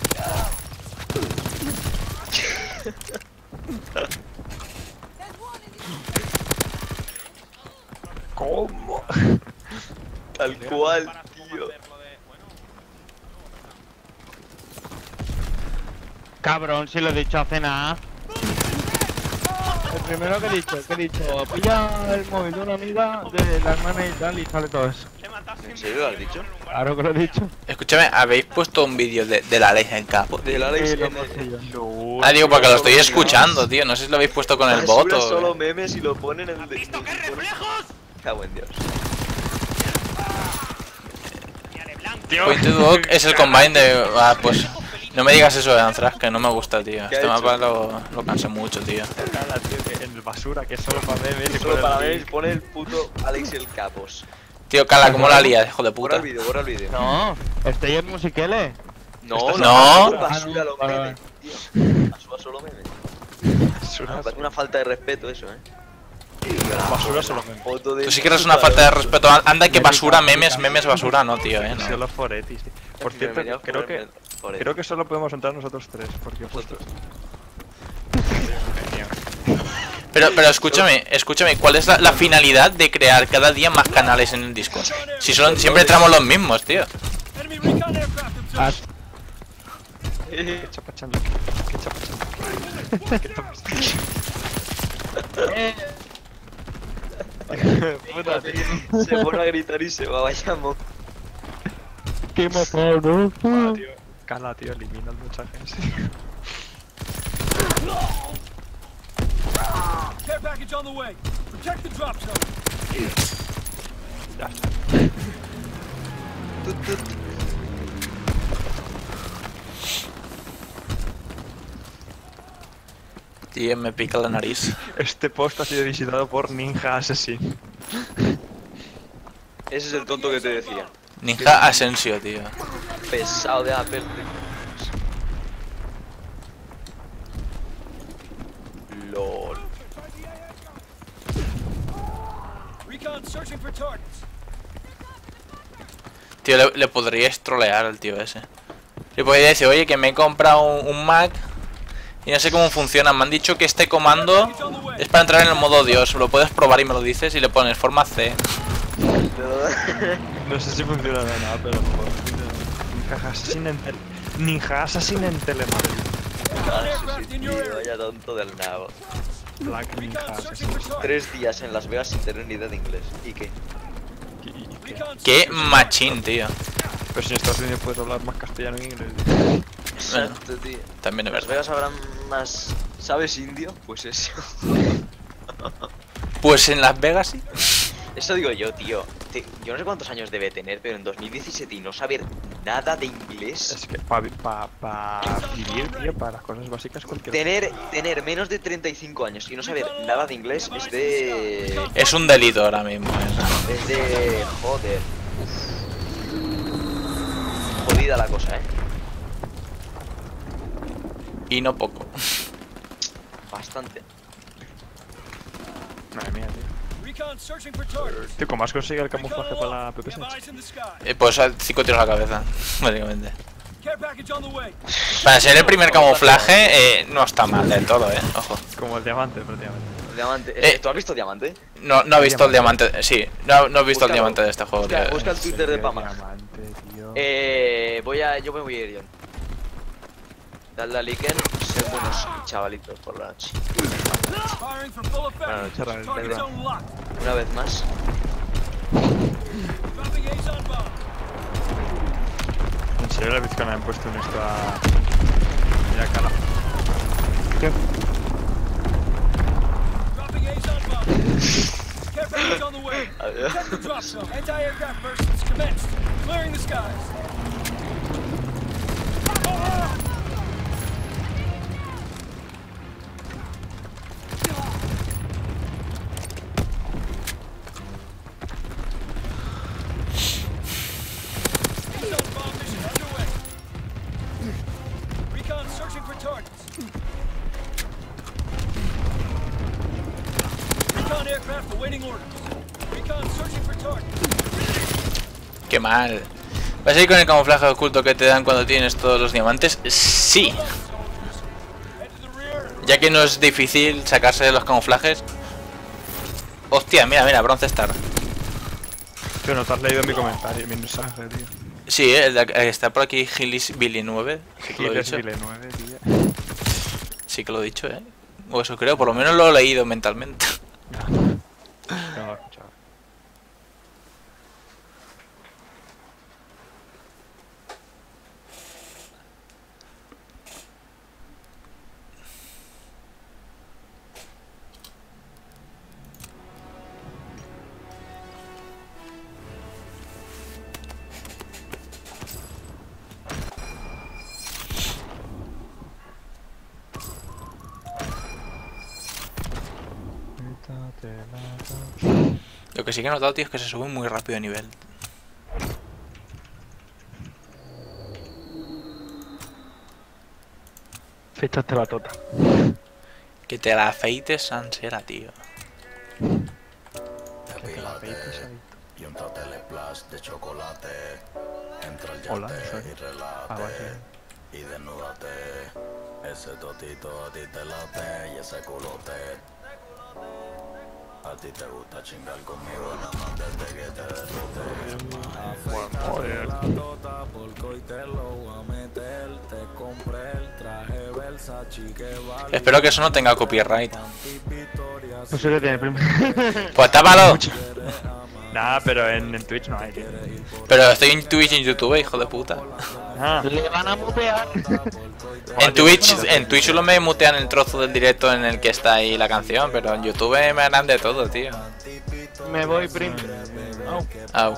¿Cómo? Tal cual, tío. Cabrón, si lo he dicho hace nada. El primero que he dicho, pilla el móvil de una amiga de la hermana y tal y sale todo eso. ¿En serio lo has dicho? Claro que lo he dicho. Escúchame, ¿habéis puesto un vídeo de la Alex en capo? Del Alex Sí, lo en puse yo. Ah, digo, porque lo estoy escuchando, tío. No sé si lo habéis puesto con el bot Basura o... solo memes y lo ponen en el de. Cago en Dios. Pointed Duok es el combine de... Ah, pues... No me digas eso de Anthrax, que no me gusta, tío. ¿Qué ha Este hecho? mapa lo cansé mucho, tío. Nada, tío, que en el basura, que es solo para memes y Solo por para el ver, link. pone el puto Alex el Capos. Tío, Cala, ¿cómo la lías, hijo de Borra puta? el vídeo, borra el vídeo. No, estoy en Musiquele. No, No. basura los vale. memes, tío. Basura solo memes. Basura, Me parece una falta de respeto eso, basura solo memes. Foto de Tú sí que eres una falta de respeto. Anda que basura, memes, basura, no, tío, no. Solo foretis, tío. Por cierto, creo que solo podemos entrar nosotros tres, porque justo... Pero escúchame, ¿cuál es la finalidad de crear cada día más canales en el Discord? Si siempre entramos los mismos, tío. Enemy recon aircraft observed. ¿Qué está pasando aquí? ¿Qué está pasando aquí? ¿Qué está pasando? Puta, tío. Se pone a gritar y se va, vayamos. ¿Qué matado, no? Ah, tío. Cala, tío, elimina el mensaje. Care package on the way. Protect the drop zone. Ya está. Tío, me pica la nariz. Este post ha sido visitado por Ninja Assassin. Ese es el tonto que te decía. Ninja Asensio, tío. Pesado de Apple. LOL. Recon searching for targets. Tío, le podríais trolear al tío ese. Le podría decir, oye, que me he comprado un Mac y no sé cómo funciona. Me han dicho que este comando es para entrar en el modo Dios. Lo puedes probar y me lo dices y le pones forma C. No sé si funciona de nada, pero Ninja Assassin en Telemadrid. Sí, tío, vaya tonto del nabo. Black Ninja Recon Assassin. searching for targets. 3 días en Las Vegas sin tener ni idea de inglés. ¿Y qué? Recon Qué searching for machín, tío. Pero si en Estados Unidos puedes hablar más castellano que inglés. Exacto, tío. También es Las verdad. Vegas habrán más... ¿Sabes indio? Pues eso. Pues en Las Vegas sí. Eso digo yo, tío. Yo no sé cuántos años debe tener, pero en 2017 y no saber nada de inglés... Es que para vivir, tío, para las cosas básicas cualquier... Tener menos de 35 años y no saber nada de inglés es de... Es un delito ahora mismo. Es de... Joder. Jodida la cosa, Y no poco. Bastante. Madre mía, tío. Recon searching for targets. Tío, ¿cómo has conseguido el camuflaje para la PPS? We have eyes in the sky. Pues 5 tiros a la cabeza, básicamente. Care package on the way. Para ser el primer camuflaje, no está mal del todo, ojo. Como el diamante, prácticamente. Diamante. ¿Tú has visto Diamante? No he visto el diamante, sí, no he visto el Búscalo. diamante de este juego, tío. Busca el Twitter de Pama. Diamante, tío. Yo me voy a ir, John. Dale a Liken, ser buenos chavalitos por la noche. Firing for full effect. charla, Target venga. zone locked. Una vez más. Dropping A's on bomb. ¿En serio la vez que me han puesto en esto a... Mira, cara. ¿Qué? Dropping A's on bomb. Care package on the way. Adiós. Check the drop zone. Anti-aircraft bursts commenced. Clearing the skies. A's on bomb mission underway. Recon searching for targets. Recon aircraft awaiting orders. Recon searching for targets. Qué mal. ¿Vas a ir con el camuflaje oculto que te dan cuando tienes todos los diamantes? Sí. Head to the rear. Ya que no es difícil sacarse de los camuflajes. Hostia, mira, Bronze Star. Tío, no te has leído mi comentario, mi mensaje, tío. Sí, está por aquí Gillis Billy 9. Sí que lo he dicho. 9, tío. Sí que lo he dicho, O eso creo, por lo menos lo he leído mentalmente. No, lo he escuchado. Lo que sí que he notado, tío, es que se sube muy rápido de nivel. Fechaste la tota. Que te la afeites, Sansera, tío. Y un totel splash de chocolate. Entra el Hola, yate soy. y relájate. vale. Y desnúdate. Ese totito a ti te late. Y ese culote. A ti te gusta chingar conmigo nada más desde que te derrote. Joder. La tota porque hoy te lo voy a meter. Te compré el traje Versace que vale. Espero que eso no tenga copyright. Pues sí que tiene primero. Pues está malo. Nah, pero en Twitch no hay, tío. Pero estoy en Twitch y en YouTube, hijo de puta. Ah, Le van a mutear. En Twitch solo me mutean el trozo del directo en el que está ahí la canción, pero en YouTube me harán de todo, tío. Me voy primero. Au.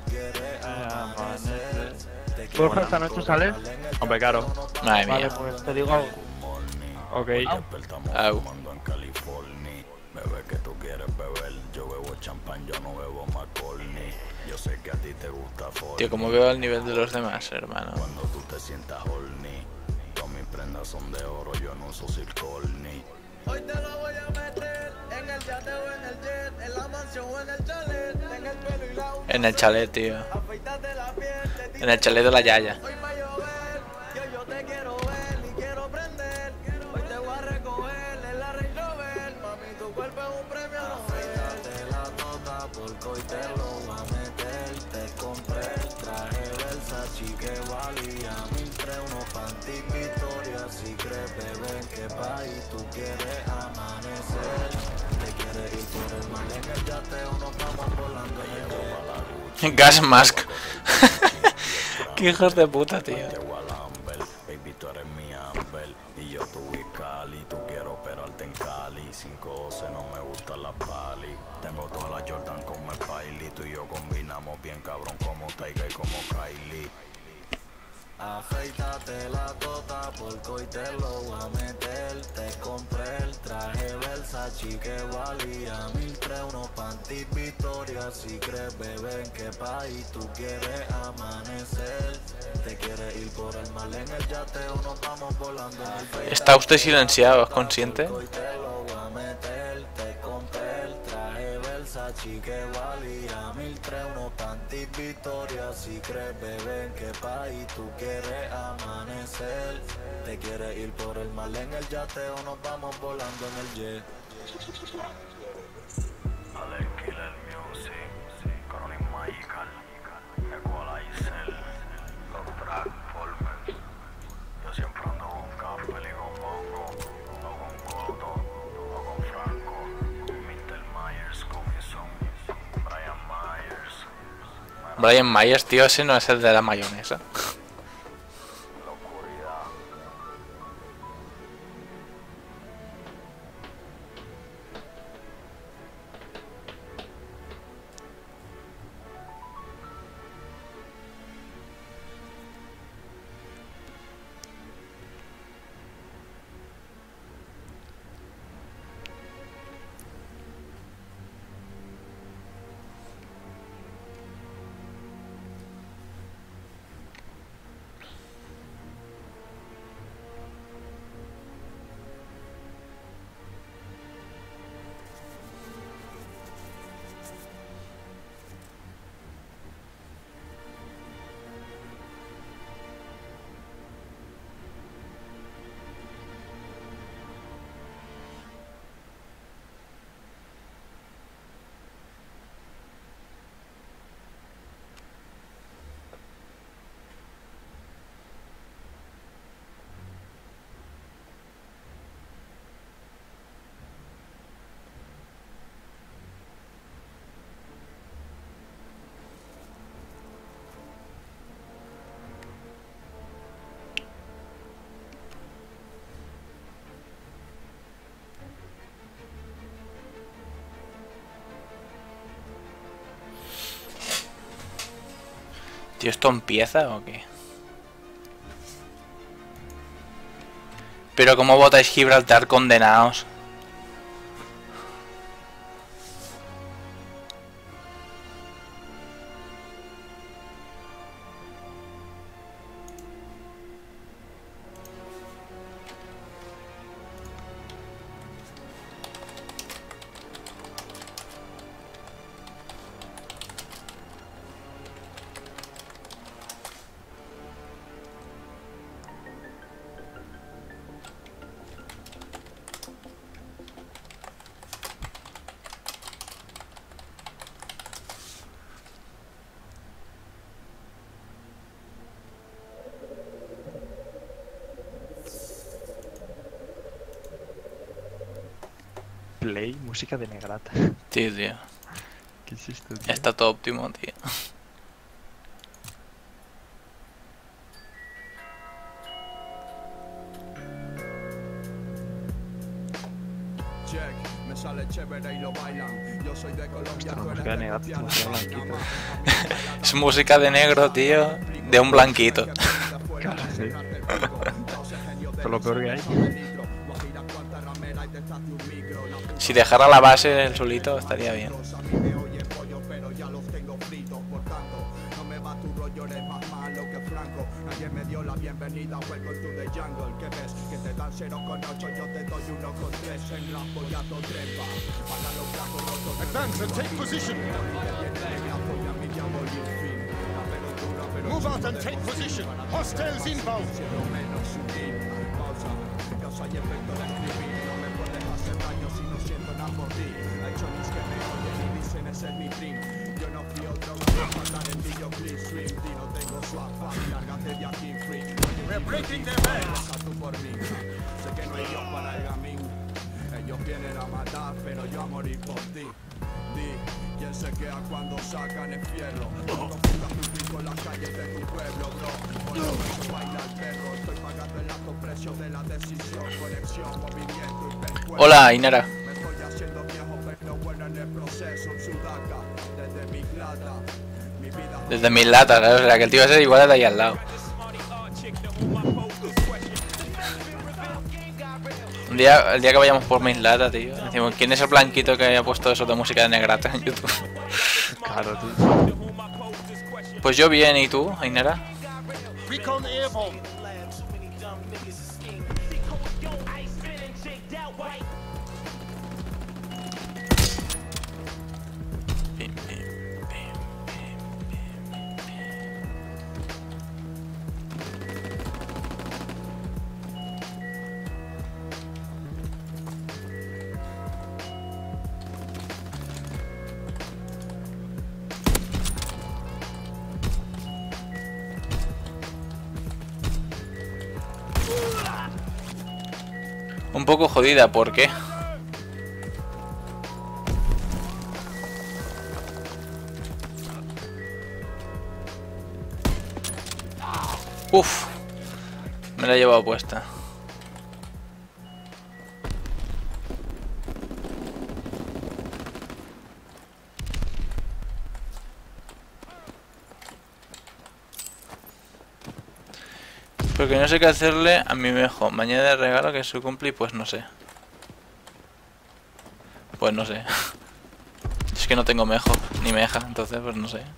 Porfa, esta noche sales. hombre, claro. Madre Vale, mía. pues te digo algo. Ok. Au. En California, bebé que tú quieres beber. Yo bebo champán, yo no bebo McCorney. Yo sé que a ti te gusta Fortnite. Tío, como veo el nivel de los demás, hermano. Cuando tú te sientas horny, todas mis prendas son de oro, yo no uso circorni. Hoy te lo voy a meter en el yate o en el jet, en la mansión o en el chalet, en el pelo y la uña. En el chalet, tío. Afeítate la piel, te tiro En el chalet de la Yaya. hoy va a llover, yo te quiero ver y quiero prender. Hoy te voy a recoger en la Range Rover, mami, tu cuerpo es un premio Nobel. Afeítate la tota porque hoy te lo voy a meter. Te compré el traje Versace que valía 1.003, unos panties Victoria Secret, bebé, que país tú quieres amanecer. Te quieres ir por el mar en el yate o nos vamos volando en el jet. Gas mask. Qué hijos de puta, tío. Baby, tú eres mi Amber y yo tu Cali. Tú quiero operarte en Cali. 512 no me gustan las pali. Tengo toda la Jordan como el Piley. Tú y yo combinamos bien cabrón como Taiga y como Kylie. Afeítate la tota porque hoy te lo voy a meter. Te compré el traje Versace que valía 1.003, unos panties Victoria. Si crees, bebé, en qué país tú quieres amanecer. Te quieres ir por el mar en el yate o nos vamos volando en el pecho. Está usted silenciado, ¿es consciente? Hoy te lo voy a meter. Te compré el traje Versace que valía 1.003, unos panties Victoria. Si crees, bebé, en qué país tú quieres amanecer. Te quieres ir por el mar en el yate o nos vamos volando en el jet. Alex Killer Music, Coronin Magical, Equalizer, los Transformers. Yo siempre ando con Campbell y con Bongo, no con Coto, no con Franco, Mr. Myers, Comision, Brian Myers. Brian Myers, tío, ese no es el de la mayonesa. Tío, ¿esto empieza o qué? Pero ¿cómo votáis Gibraltar, condenados? Play, música de negrata. Sí, tío. ¿Qué es esto, tío? Ya está todo óptimo, tío. Check, me sale chévere y lo bailan. Yo soy de Colombia, La música de negrata, música blanquita. Es música de negro, tío. De un blanquito. Claro, sí. Esto es lo peor que hay. Si dejara la base el solito estaría bien. Nadie me dio la bienvenida, welcome to the jungle. ¿Qué ves? Que te dan 0,8, yo te doy 1,3. En la polla to trepa, para los brazos rotos. Advance and take position. Move out and take position. Hostiles inbound. Causa y efecto de escribir. No me puedes hacer daño si no siento nada por ti. Hay chonis que me oyen y dicen ese es mi dream. Yo no fui otro más matar en videoclip stream. Y no tengo swap, lárgate de aquí free. We're breaking their backs. Tú por mí. Sé que no hay Dios para el gamín. Ellos vienen a matar, pero yo a morir por ti. Di Quien se queda cuando sacan el fierro. No confundas tu pico en las calles de tu pueblo, bro. Por lo menos baila el perro. Estoy pagando el alto precio de la decisión. Conexión, movimiento y percuerdo. Hola, Inara. Me estoy haciendo viejo, pero bueno en el proceso. En Sudaca, desde mi plata. Mi vida. Desde mis latas, ¿sabes? O sea, que el tío ese igual de ahí al lado. El día que vayamos por mis latas, tío, decimos, ¿quién es el blanquito que haya puesto eso de música de Negrata en YouTube? Claro, tío. Pues yo bien, ¿y tú, Ainara? Un poco jodida, ¿por qué? Uf, me la he llevado puesta. Porque no sé qué hacerle a mi mejo. Mañana de regalo que es su cumple y pues no sé. Pues no sé. Es que no tengo mejo, ni meja, entonces pues no sé.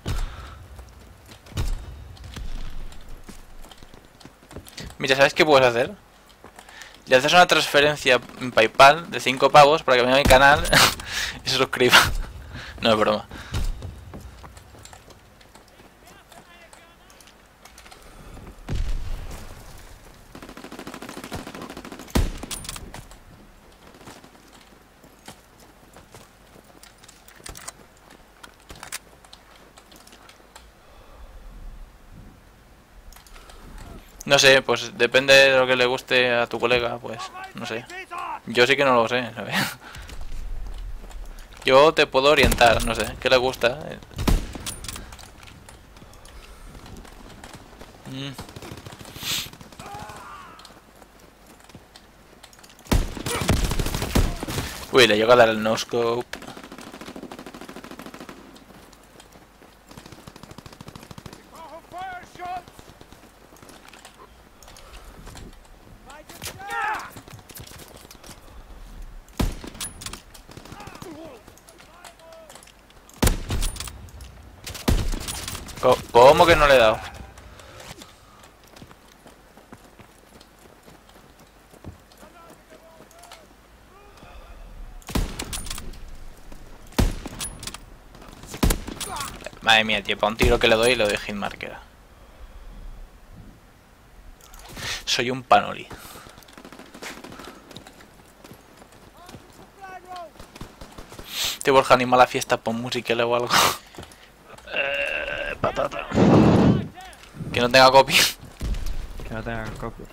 Mira, ¿sabes qué puedes hacer? Le haces una transferencia en PayPal de 5 pavos para que venga a mi canal y se suscriba. No es broma. No sé, pues depende de lo que le guste a tu colega, pues no sé. Yo sí que no lo sé, ¿sabes? Yo te puedo orientar, no sé, ¿qué le gusta? Uy, le llega a dar el no-scope. ¿Cómo que no le he dado? Madre mía, tío, para un tiro que le doy hitmarker. Soy un panoli. Te Borja, anima la fiesta, pon música o algo. Patata. Que no tenga copy. Que no tenga copia.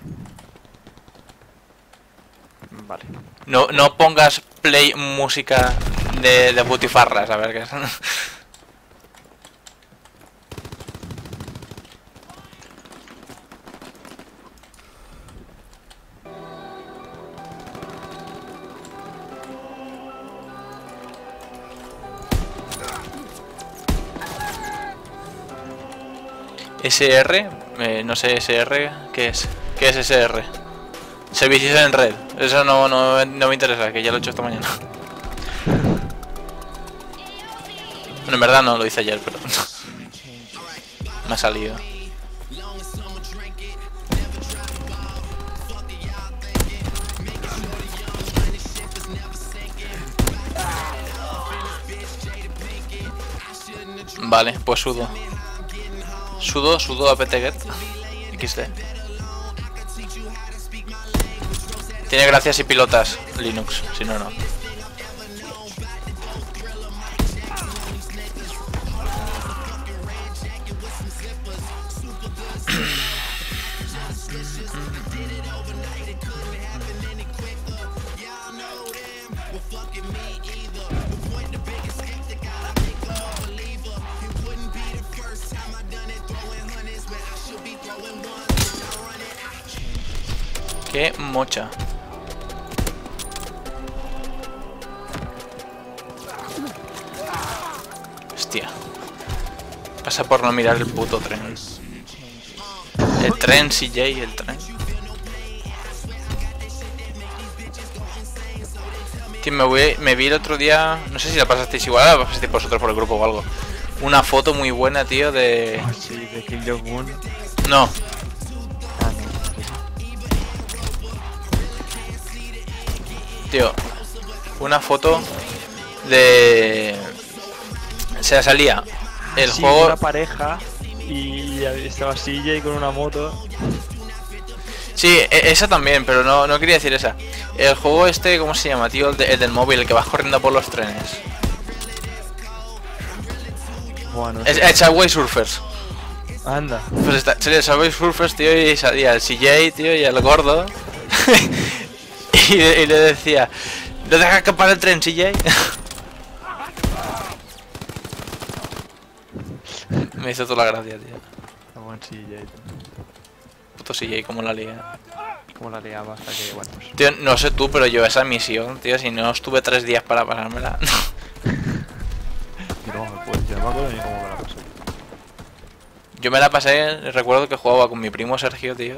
Vale. No pongas play música de butifarras, a ver qué es. SR, no sé SR, ¿qué es? ¿Qué es SR? Servicios en red, eso no me interesa, que ya lo he hecho esta mañana. Bueno, en verdad no, lo hice ayer, pero me ha salido. Vale, pues sudo apt-get xd. Tiene gracia si pilotas Linux, si no, no. Qué mocha. Hostia. Pasa por no mirar el puto tren. El tren, CJ, el tren. Tío, me vi el otro día, no sé si la pasasteis igual, la pasasteis vosotros por el grupo o algo. Una foto muy buena, tío, de... Sí, de Kim Jong-un. No. Ah, no. Tío, una foto de... O sea, salía el Sí, juego... una pareja y estaba CJ con una moto. Sí, esa también, pero no quería decir esa. El juego este, ¿cómo se llama, tío? El del móvil, el que vas corriendo por los trenes. Bueno, El Subway Surfers. anda. Pues salía el Subway Surfers, tío, y salía el CJ, tío, y el gordo. y le decía, ¿no dejas escapar el tren, CJ? Me hizo toda la gracia, tío. Está buen CJ. Puto CJ, como la lía. Como la liaba hasta que, bueno, pues... Tío, no sé tú, pero yo esa misión, tío, si no estuve 3 días para pasármela. No, pues yo no me acuerdo ni cómo me la pasé. Yo me la pasé, recuerdo que jugaba con mi primo Sergio, tío.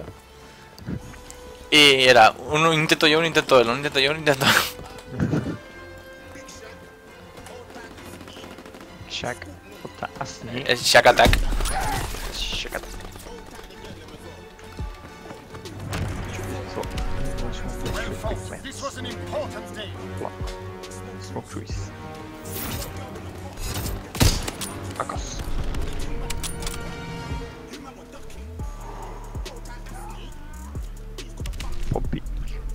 Y era un intento yo, un intento él, un intento yo, un intento él. Shaq. Así. El Shack Attack. Shaq. This was an important day. Smoke trees. Acos. Poppy.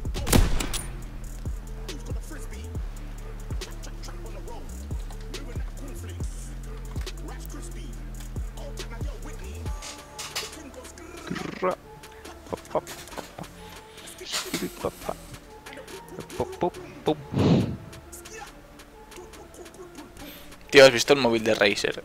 Pop, pop, pop. Pop, pop, pop. Tío, ¿has visto el móvil de Razer?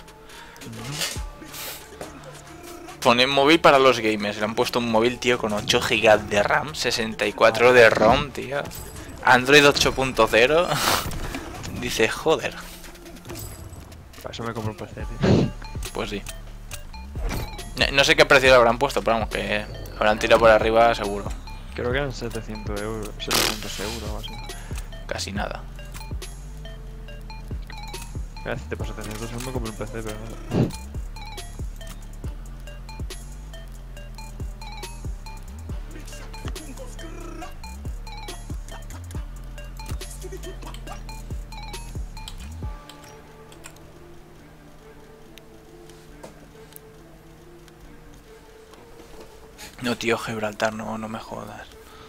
Pone móvil para los gamers. Le han puesto un móvil, tío, con 8 GB de RAM, 64 de ROM, tío. Android 8.0. Dice, joder. Para eso me compro un PC, tío. Pues sí. No sé qué precio le habrán puesto, pero vamos, que habrán tirado por arriba seguro. Creo que eran 700 euros, 700 euros o así. Casi nada. A ver si te pasa 700 euros me compro un PC, pero nada. No, tío, Gibraltar, no me jodas.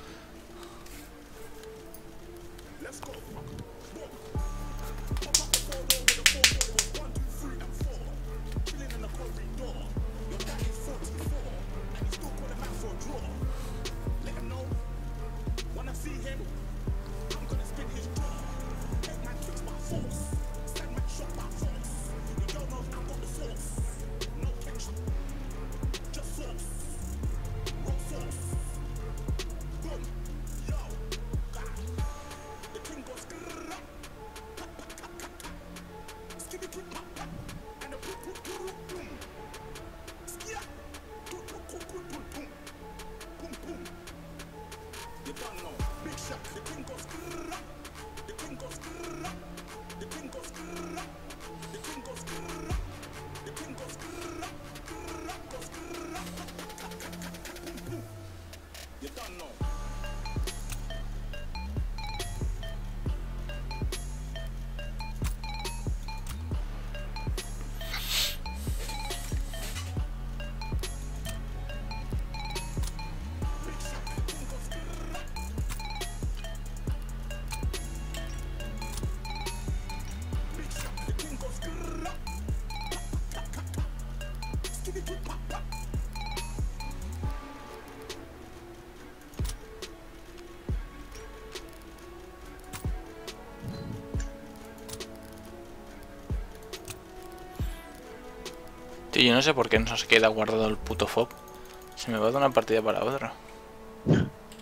Tío, yo no sé por qué no se queda guardado el puto FOB. Se me va de una partida para otra.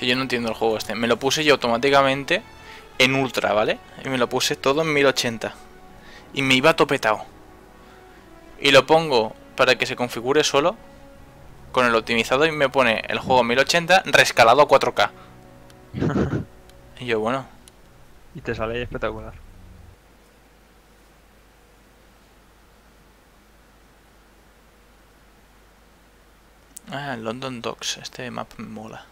Yo no entiendo el juego este. Me lo puse yo automáticamente en ultra, ¿vale? Y me lo puse todo en 1080. Y me iba topetado. Y lo pongo para que se configure solo con el optimizado y me pone el juego en 1080 rescalado a 4K. Y yo, bueno. Y te sale ahí espectacular. Ah, London Docks. Este map me mola.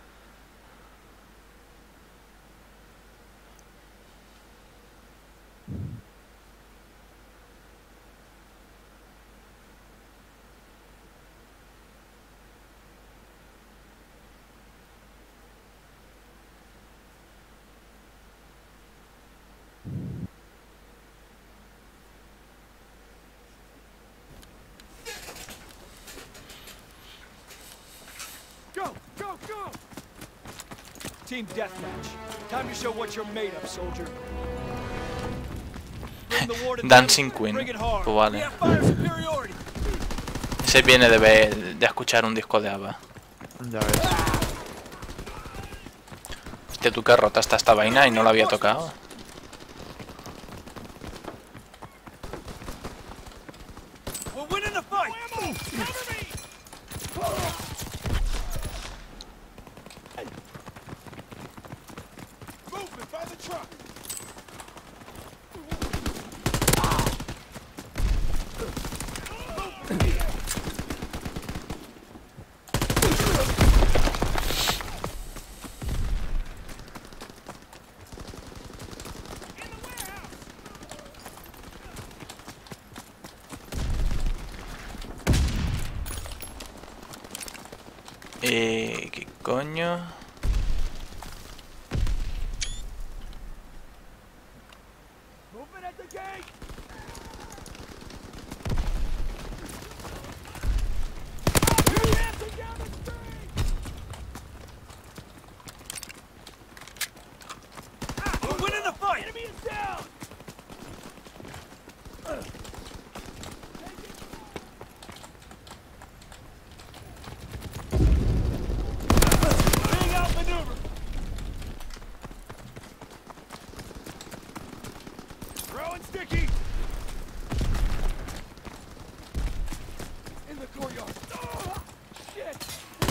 Go, go, go! Team deathmatch. Time to show what you're made of, soldier. Bring the war to Dancing them. Queen. Bring it hard. Pues vale. We have fire superiority. Ese viene de escuchar un disco de ABBA. Ya ves. Hostia, tú que rota hasta esta vaina y no la había tocado. We're winning the fight. Cover me. Movement by the truck. ¿Qué coño? Movement at the gate. We're winning the fight. Enemy is down. Being outmaneuvered. Throwing sticky. In the courtyard. Oh, shit.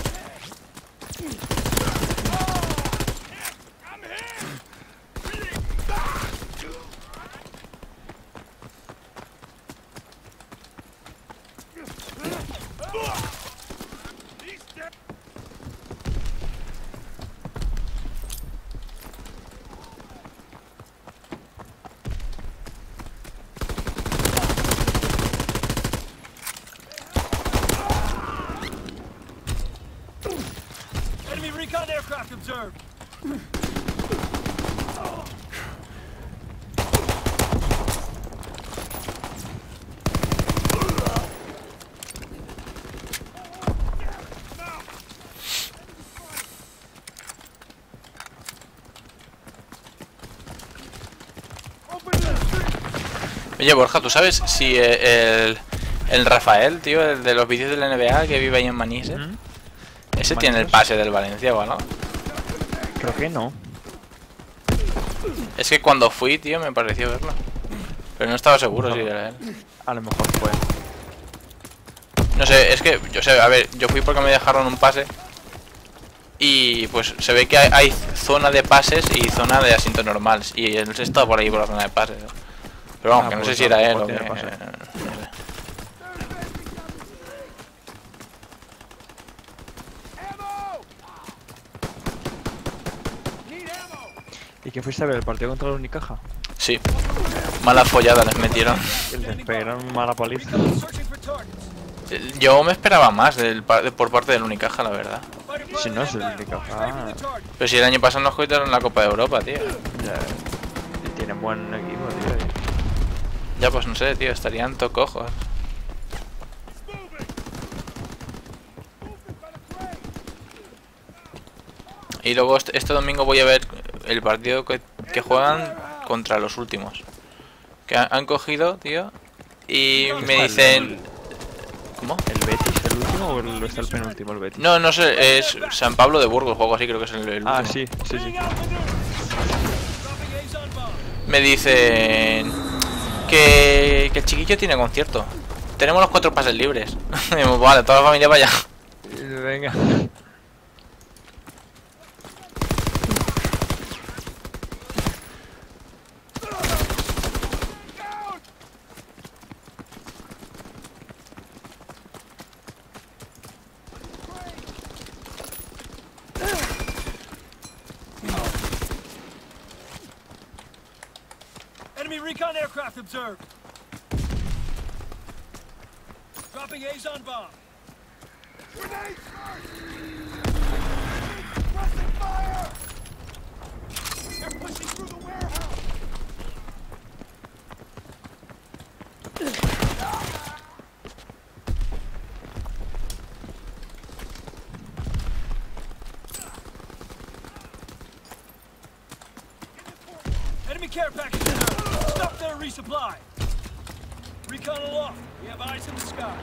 I'm here. Enemy recon aircraft observed. Oye, Borja, ¿tú sabes si el Rafael, tío, el de los vídeos de la NBA que vive ahí en Manises, ese tiene el pase del Valencia o no? Creo que no. Es que cuando fui, tío, me pareció verlo. Pero no estaba seguro si era él. A lo mejor fue. No sé, es que, yo sé, a ver, yo fui porque me dejaron un pase. Y pues se ve que hay zona de pases y zona de asiento normal. Y él está por ahí por la zona de pases. Pero vamos, que no pues sé si era él o tiene que... pase. ¿Y qué fuiste a ver? ¿El partido contra la Unicaja? Sí. Mala follada les metieron. Les pegaron mala paliza. Searching for targets. Yo me esperaba más por parte del Unicaja, la verdad. Si no es el Unicaja. Pero si el año pasado nos quitaron la Copa de Europa, tío. Ya. Y tienen buen equipo, tío. Ya pues no sé, tío, estarían tocojos. Y luego este domingo voy a ver el partido que juegan contra los últimos. Que han cogido, tío. Y me dicen... ¿Cómo? ¿El Betis, el último? último o está el penúltimo el Betis? No, no sé, es San Pablo de Burgos, juego así, creo que es el último. Ah, sí, sí, sí. Me dicen que el chiquillo tiene concierto. Tenemos los 4 pases libres. Vale, toda la familia para allá. Venga. Enemy recon aircraft observed. Dropping Azon bomb. Grenade pressing fire! They're pushing through the warehouse. Enemy care package observed. Stop their resupply. Recon aloft. We have eyes in the sky.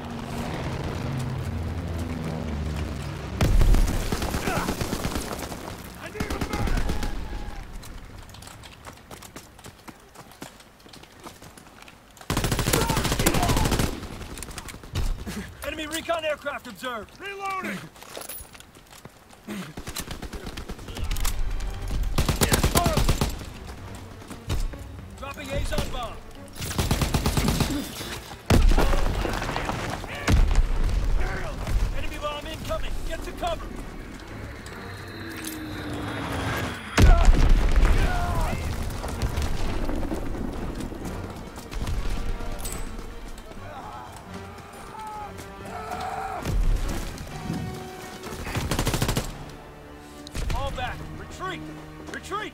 I need a medic! Enemy recon aircraft observed. Reloading! Dropping Azon bomb. Enemy bomb incoming. Get to cover. All back. Retreat. Retreat.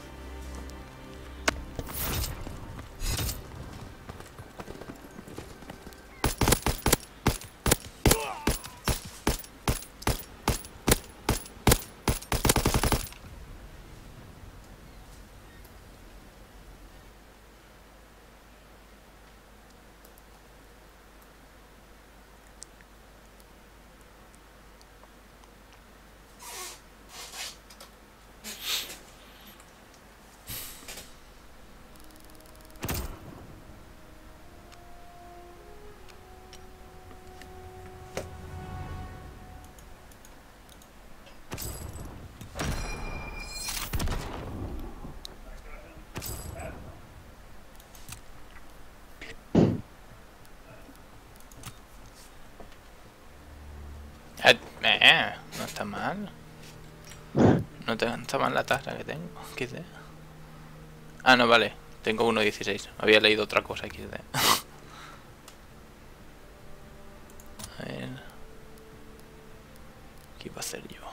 No está mal. No está mal la tasa que tengo. XD. Ah, no, vale. Tengo 1.16. Había leído otra cosa XD. A ver. ¿Qué iba a hacer yo?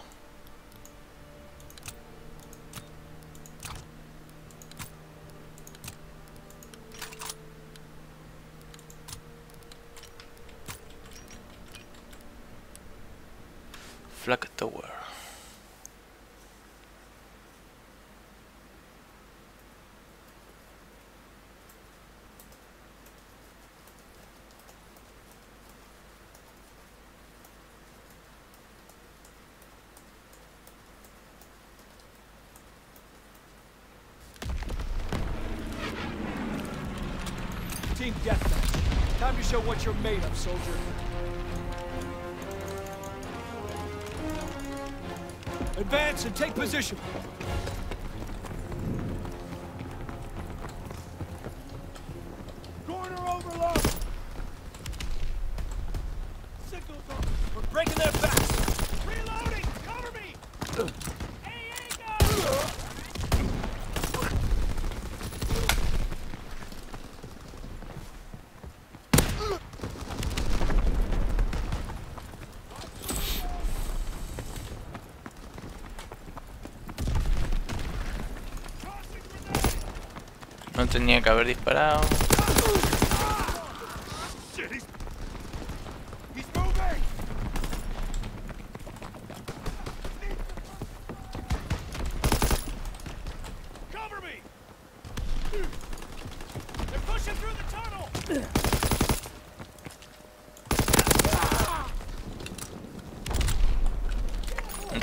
Flag Tower. Team deathmatch. Time to show what you're made of, soldier. Advance and take position. Corner overload. Signals on. We're breaking their backs. Reloading. Cover me. No tenía que haber disparado.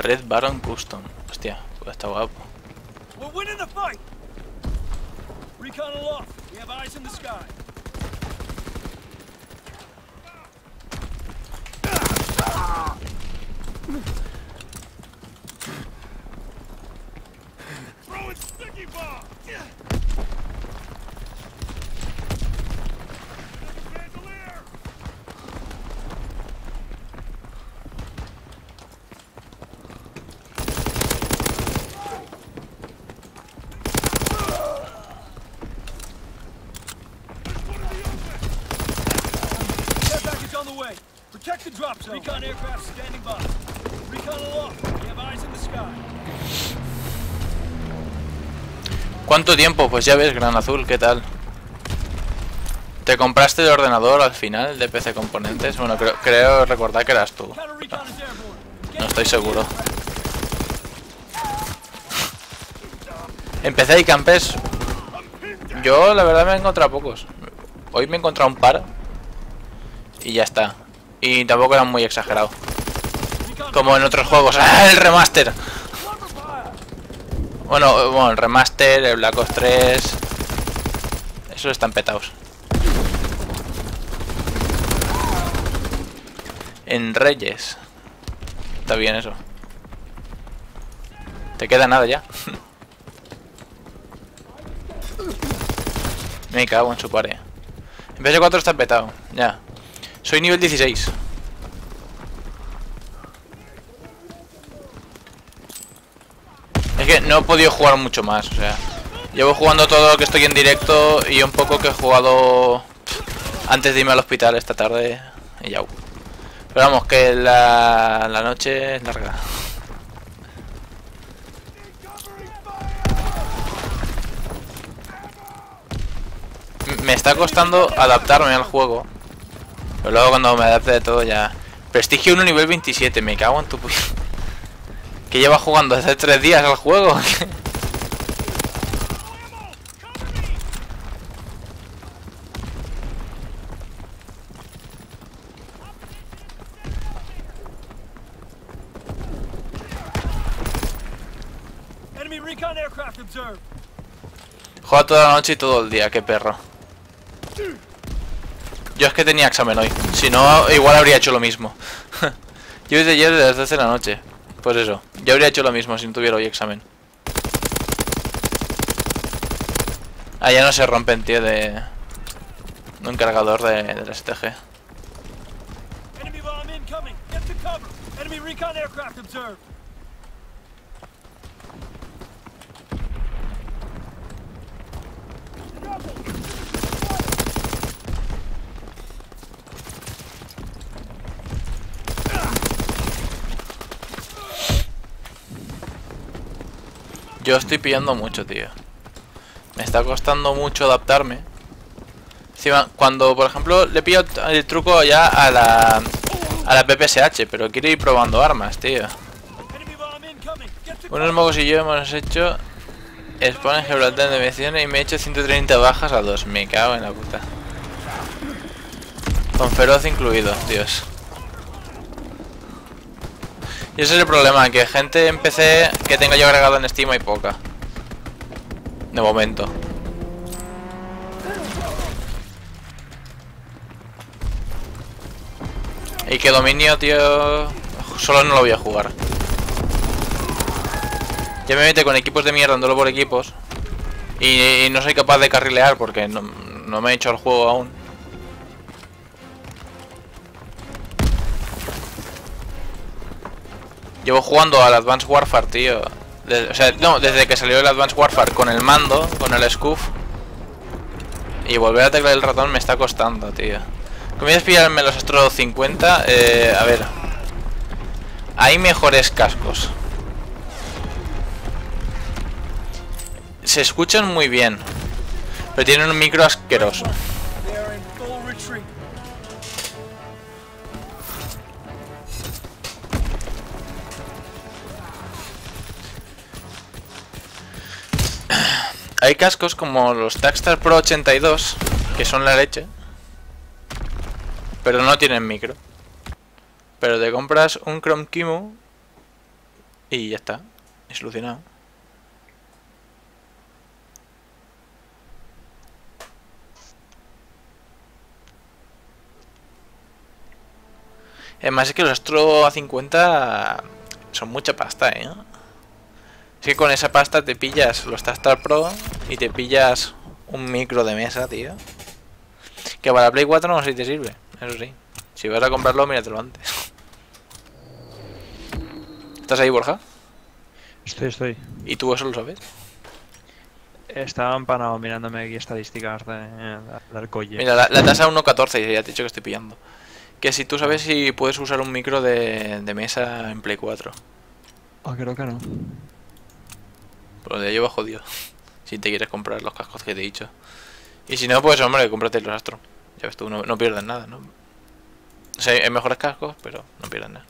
Red Baron Custom. Hostia, pues está guapo. We're winning the fight. Recon aloft. We have eyes in the sky. Throwing sticky bomb. Chandelier. Care package on the way. Protect the drop zone. Recon aircraft standing by. Recon aloft. We have eyes in the sky. ¿Cuánto tiempo? Pues ya ves, Gran Azul, ¿qué tal? ¿Te compraste el ordenador al final de PC Componentes? Bueno, creo recordar que eras tú. Counter recon is airborne. No estoy seguro. Empecé y campes. Yo la verdad me he encontrado pocos. Hoy me he encontrado un par. Y ya está. Y tampoco eran muy exagerados. Como en otros juegos. ¡Ah, el remaster! Bueno, el remaster, el Black Ops 3. Esos están petados. En Reyes. Está bien eso. ¿Te queda nada ya? Me cago en su pared. En PS4 está petado, ya. Soy nivel 16. Es que no he podido jugar mucho más, o sea. Llevo jugando todo lo que estoy en directo y un poco que he jugado antes de irme al hospital esta tarde y ya. Pero vamos, que la noche es larga. Me está costando adaptarme al juego. Pero luego cuando me adapte de todo ya... Prestigio 1 nivel 27, me cago en tu puta. Que lleva jugando hace 3 días al juego. Enemy recon aircraft observed. Juega toda la noche y todo el día, qué perro. Yo es que tenía examen hoy. Si no, igual habría hecho lo mismo. Yo desde ayer, desde hace la noche. Pues eso, yo habría hecho lo mismo si no tuviera hoy examen. Ah, ya no se rompen, tío, de un cargador del STG. Enemy bomb incoming. Get to cover. Enemy recon aircraft observed. Yo estoy pillando mucho, tío. Me está costando mucho adaptarme. Encima, cuando, por ejemplo, le pillo el truco ya a la PPSH, pero quiero ir probando armas, tío. Unos mogos y yo hemos hecho spawn en Gibraltar de misiones y me he hecho 130 bajas a 2. Me cago en la puta. Con feroz incluido, Dios. Y ese es el problema, que gente en PC que tenga yo agregado en Steam hay poca. De momento. Y que dominio, tío, solo no lo voy a jugar. Ya me mete con equipos de mierda, dándolo por equipos. Y no soy capaz de carrilear porque no me he hecho el juego aún. Llevo jugando al Advanced Warfare, tío. O sea, no, desde que salió el Advanced Warfare con el mando, con el Scuf. Y volver a teclar el ratón me está costando, tío. Como voy a pillarme los Astro 50, a ver. Hay mejores cascos. Se escuchan muy bien. Pero tienen un micro asqueroso. They are in full retreat. Hay cascos como los Takstar Pro 82, que son la leche, pero no tienen micro. Pero te compras un Chrome Kimu Y ya está. Y solucionado. Además es que los Astro A50 son mucha pasta, ¿eh? Es que con esa pasta te pillas los Tastar Pro y te pillas un micro de mesa, tío. Que para Play 4 no sé si te sirve, eso sí. Si vas a comprarlo, míratelo antes. ¿Estás ahí, Borja? Estoy. ¿Y tú eso lo sabes? Estaba empanado mirándome aquí estadísticas del colle. Mira, la tasa 1.14, ya te he dicho que estoy pillando. Que si tú sabes si puedes usar un micro de mesa en Play 4. Ah, creo que no. Pero de ello va jodido. Si te quieres comprar los cascos que te he dicho. Y si no, pues hombre, cómprate los Astro. Ya ves tú, no pierdes nada, ¿no? O sea, hay mejores cascos, pero no pierdes nada.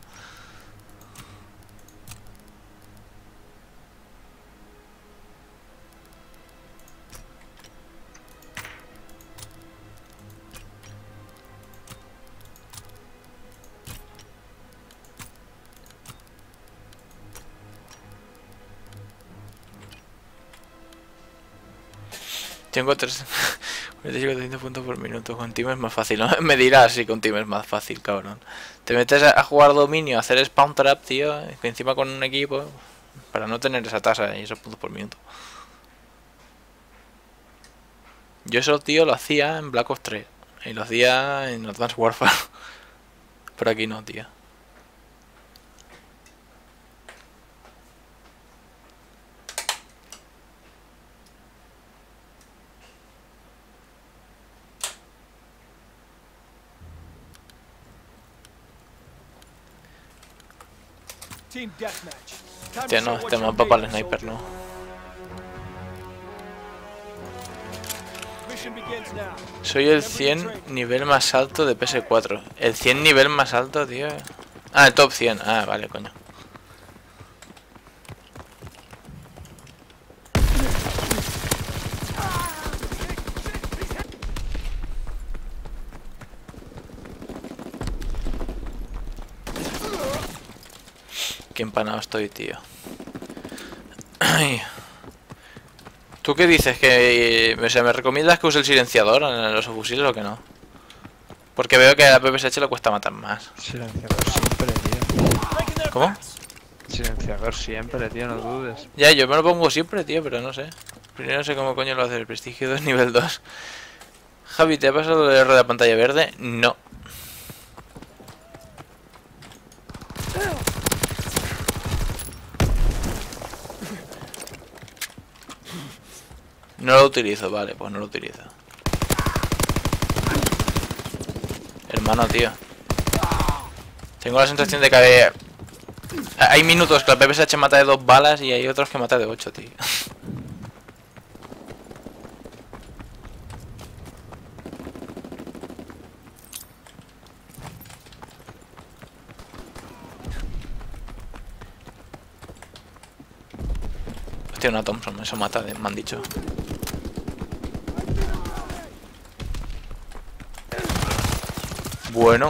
Tengo 45 puntos por minuto. Con Team es más fácil, ¿no? Me dirás si con Team es más fácil, cabrón. Te metes a jugar dominio, a hacer spawn trap, tío. Que encima con un equipo. Para no tener esa tasa y esos puntos por minuto. Yo eso, tío, lo hacía en Black Ops 3. Y lo hacía en Advanced Warfare. Pero aquí no, tío. Hostia, no, este mapa para el sniper, no. Soy el 100 nivel más alto de PS4. El 100 nivel más alto, tío. Ah, el top 100. Ah, vale, coño. Qué empanado estoy, tío. Ay. ¿Tú qué dices? ¿Que me recomiendas que use el silenciador en los fusiles o que no? Porque veo que a la PPSH le cuesta matar más. Silenciador siempre, tío. ¿Cómo? Silenciador siempre, tío, no dudes. Ya, yo me lo pongo siempre, tío, pero no sé. Primero no sé cómo coño lo hace el Prestigio 2 nivel 2. Javi, ¿te ha pasado el R de la pantalla verde? No. No lo utilizo, vale, pues no lo utilizo. Hermano, tío. Tengo la sensación de que hay minutos que la PPSH mata de 2 balas y hay otros que mata de 8, tío. Hostia, una Thompson, eso mata, me han dicho. Bueno.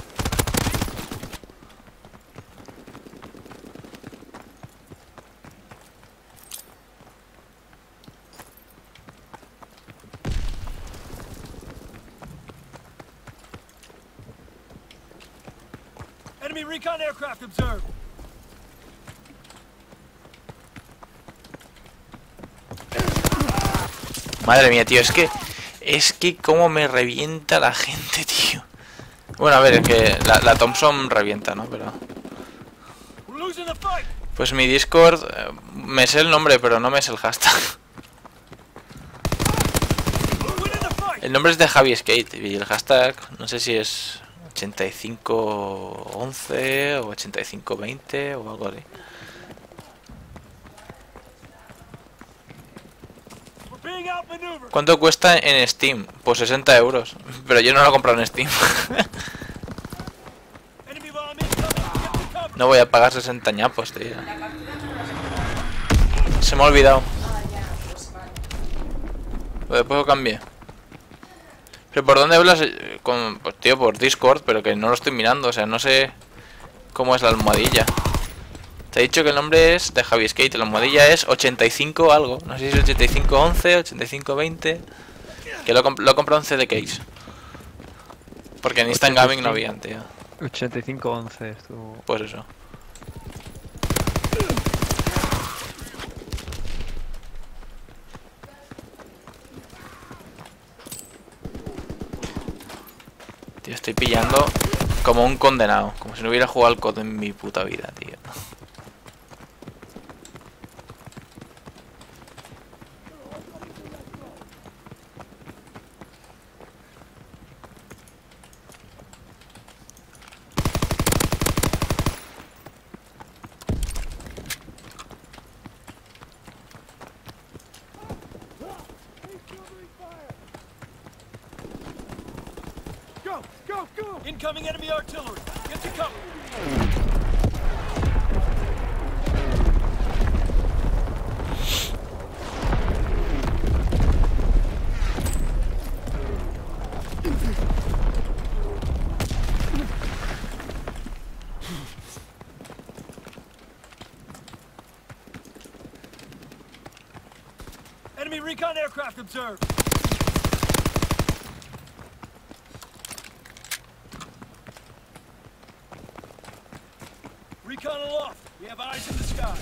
Enemy recon aircraft observed. Madre mía, tío, es que cómo me revienta la gente, tío. Bueno, a ver, es que la Thompson revienta, ¿no? Pero... Pues mi Discord, me sé el nombre, pero no me sé el hashtag. El nombre es de Javi Skate y el hashtag, no sé si es 8511 o 8520 o algo así. ¿Cuánto cuesta en Steam? Pues 60 euros. Pero yo no lo he comprado en Steam. No voy a pagar 60 ñapos, tío. Se me ha olvidado. Pues después lo cambié. ¿Pero por dónde hablas? Pues tío, por Discord, pero que no lo estoy mirando. O sea, no sé cómo es la almohadilla. Te he dicho que el nombre es de Javi Skate, la almohadilla es 85 algo. No sé si es 8511, 8520. Que lo compré en CD Case. Porque en Instant Gaming no habían, tío. 8511 estuvo. Pues eso. Tío, estoy pillando como un condenado. Como si no hubiera jugado al COD en mi puta vida, tío. Incoming enemy artillery. Get to cover. Enemy recon aircraft observed. Recon aloft. We have eyes in the sky.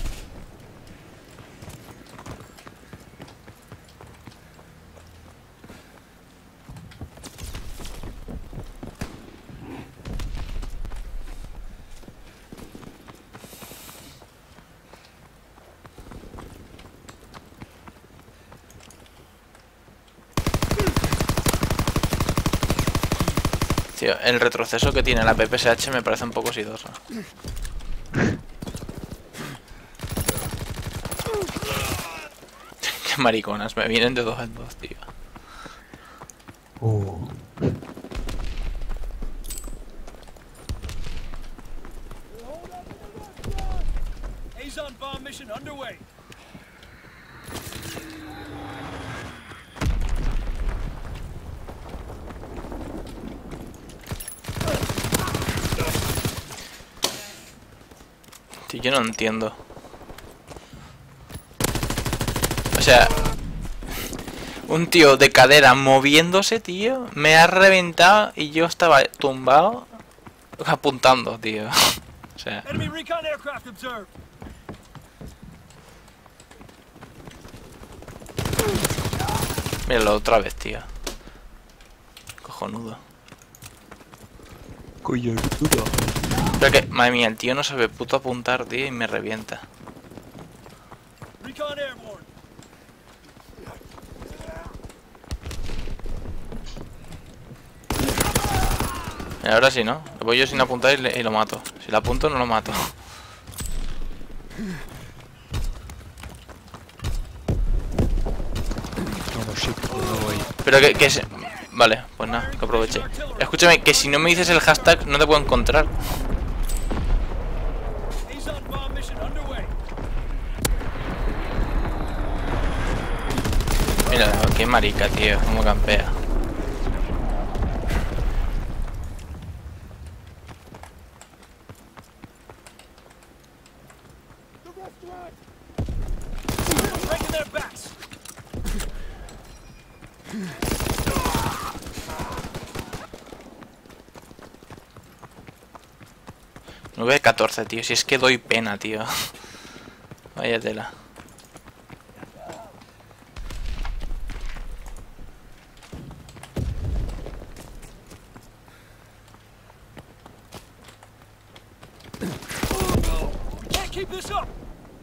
Tío, el retroceso que tiene la PPSH me parece un poco sidoso. Qué mariconas, me vienen de 2 en 2, tío. Azon bomb mission underway. Tío, yo no entiendo. O sea, un tío de cadera moviéndose, tío, me ha reventado y yo estaba tumbado apuntando, tío. O sea, Enemy recon aircraft observed. míralo otra vez, tío. Cojonudo. Coyoltudo. Pero que, madre mía, el tío no sabe puto apuntar, tío, y me revienta. Recon airborne. Mira, ahora sí, ¿no? Lo voy yo sin apuntar y lo mato. Si lo apunto, no lo mato. No sé cómo voy. Pero que se... Vale, pues nada, que aproveche. Escúchame, que si no me dices el hashtag, no te puedo encontrar. Azon bomb mission underway. Mira, qué marica, tío, como campea. Breaking their backs. 9-14, tío, si es que doy pena, tío. Vaya tela. We can't keep this up.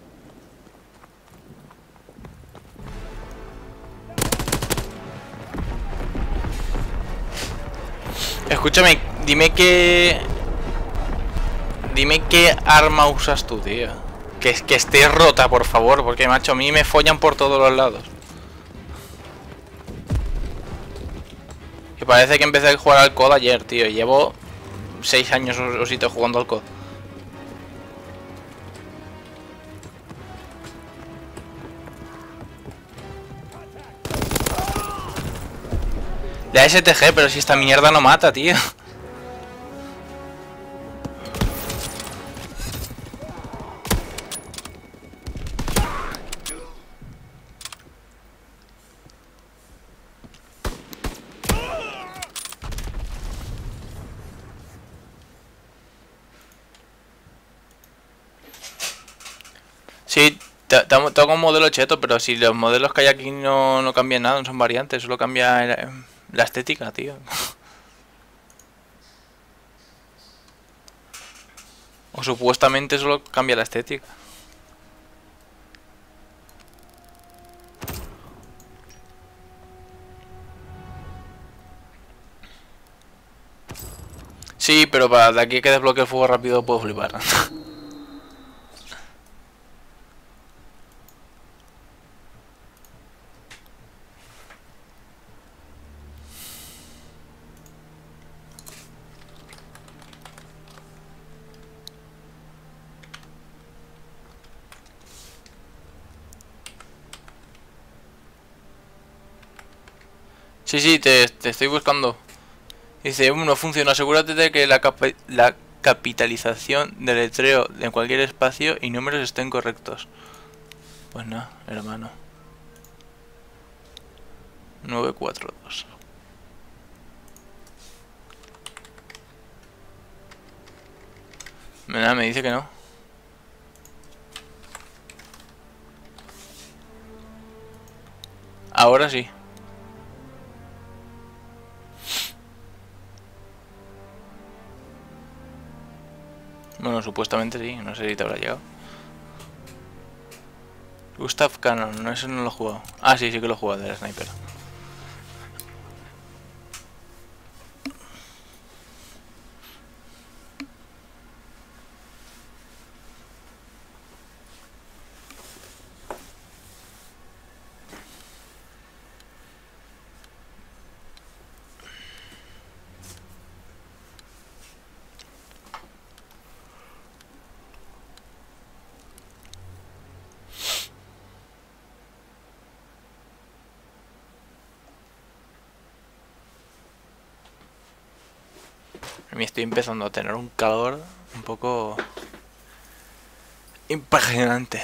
Escúchame, dime qué arma usas tú, tío. Que esté rota, por favor, porque, macho, a mí me follan por todos los lados. Y parece que empecé a jugar al COD ayer, tío. Llevo 6 años o sitio jugando al COD. La STG, pero si esta mierda no mata, tío. Sí, tengo un modelo cheto, pero si los modelos que hay aquí no cambian nada, no son variantes, solo cambia la estética, tío. O supuestamente solo cambia la estética. Sí, pero para de aquí que desbloquee el fuego rápido puedo flipar. Sí, te estoy buscando. Dice, no funciona. Asegúrate de que la capitalización del letreo en cualquier espacio y números estén correctos. Pues nada, hermano. 942. Nada, me dice que no. Ahora sí. Bueno, supuestamente sí, no sé si te habrá llegado. Gustav Cannon, no, ese no lo he jugado. Ah, sí que lo he jugado, del sniper. Me estoy empezando a tener un calor un poco impresionante.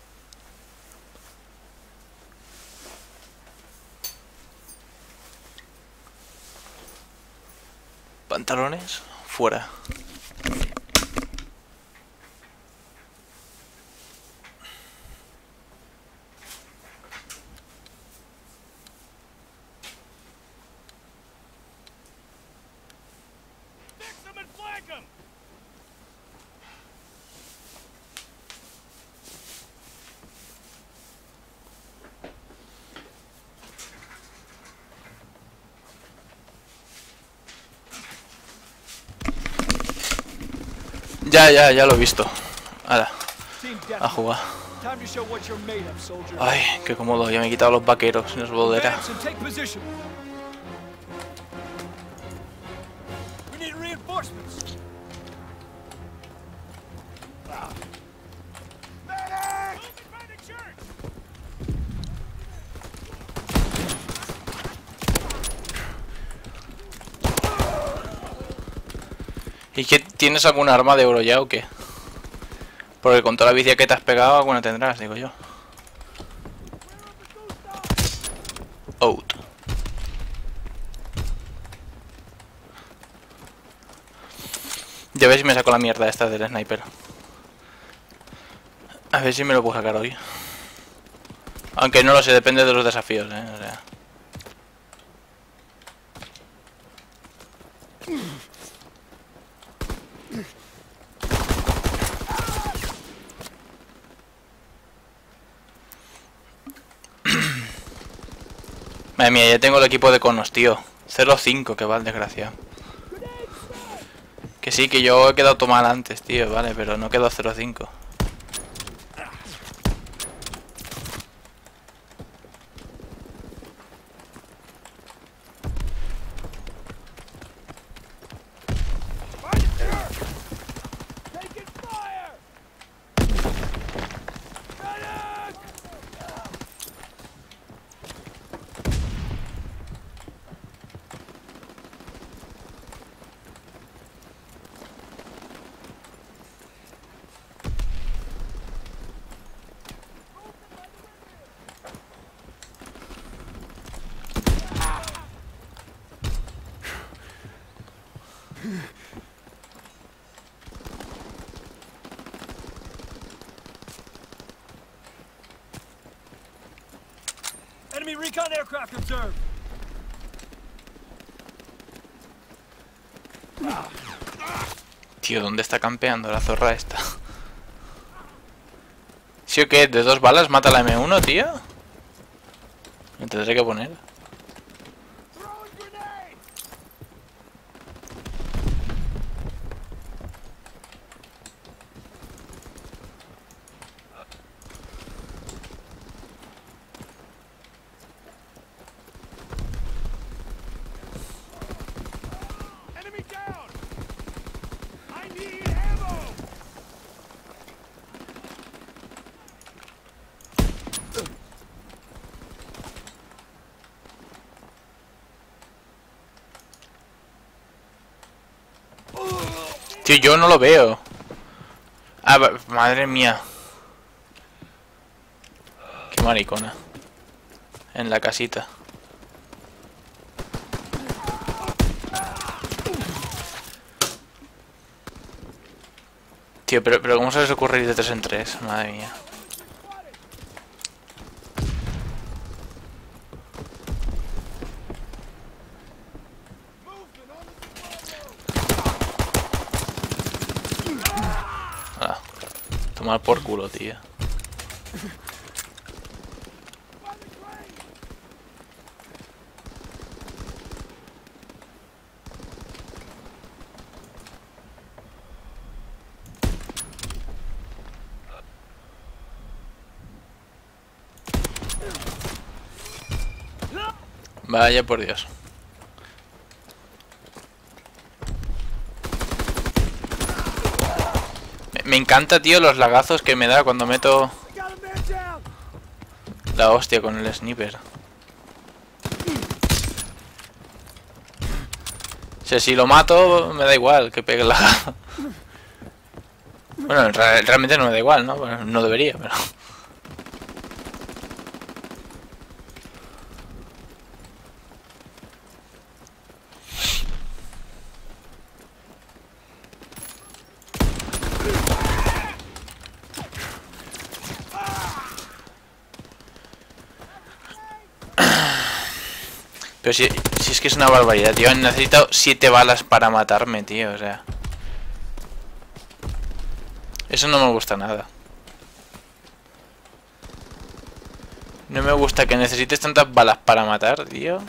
Pantalones fuera. Ya lo he visto. Hala, a jugar. Ay, qué cómodo, ya me he quitado los vaqueros en los boderas. ¿Y qué, tienes alguna arma de oro ya o qué? Porque con toda la vicia que te has pegado, alguna tendrás, digo yo. Out. Ya ves si me saco la mierda esta del sniper. A ver si me lo puedo sacar hoy. Aunque no lo sé, depende de los desafíos, o sea. Madre mía, ya tengo el equipo de conos, tío. 0-5, que va el desgraciado. Que sí, que yo he quedado todo mal antes, tío, vale, pero no quedó 0-5. Enemy recon aircraft observed. Tío, ¿dónde está campeando la zorra esta? ¿Sí o qué? ¿De 2 balas mata la M1, tío? Me tendré que poner. Enemy down. I need ammo. Tío, yo no lo veo. Ah, madre mía. Qué maricona. En la casita. Tío, pero ¿cómo se les ocurre ir de 3 en 3? Madre mía. Ah, tomar por culo, tío. Vaya por Dios. Me encanta, tío, los lagazos que me da cuando meto la hostia con el sniper. O sea, si lo mato, me da igual que pegue el lagazo. Bueno, realmente no me da igual, ¿no? Bueno, no debería, pero... Pero si es que es una barbaridad, tío. Han necesitado 7 balas para matarme, tío, o sea... Eso no me gusta nada. No me gusta que necesites tantas balas para matar, tío.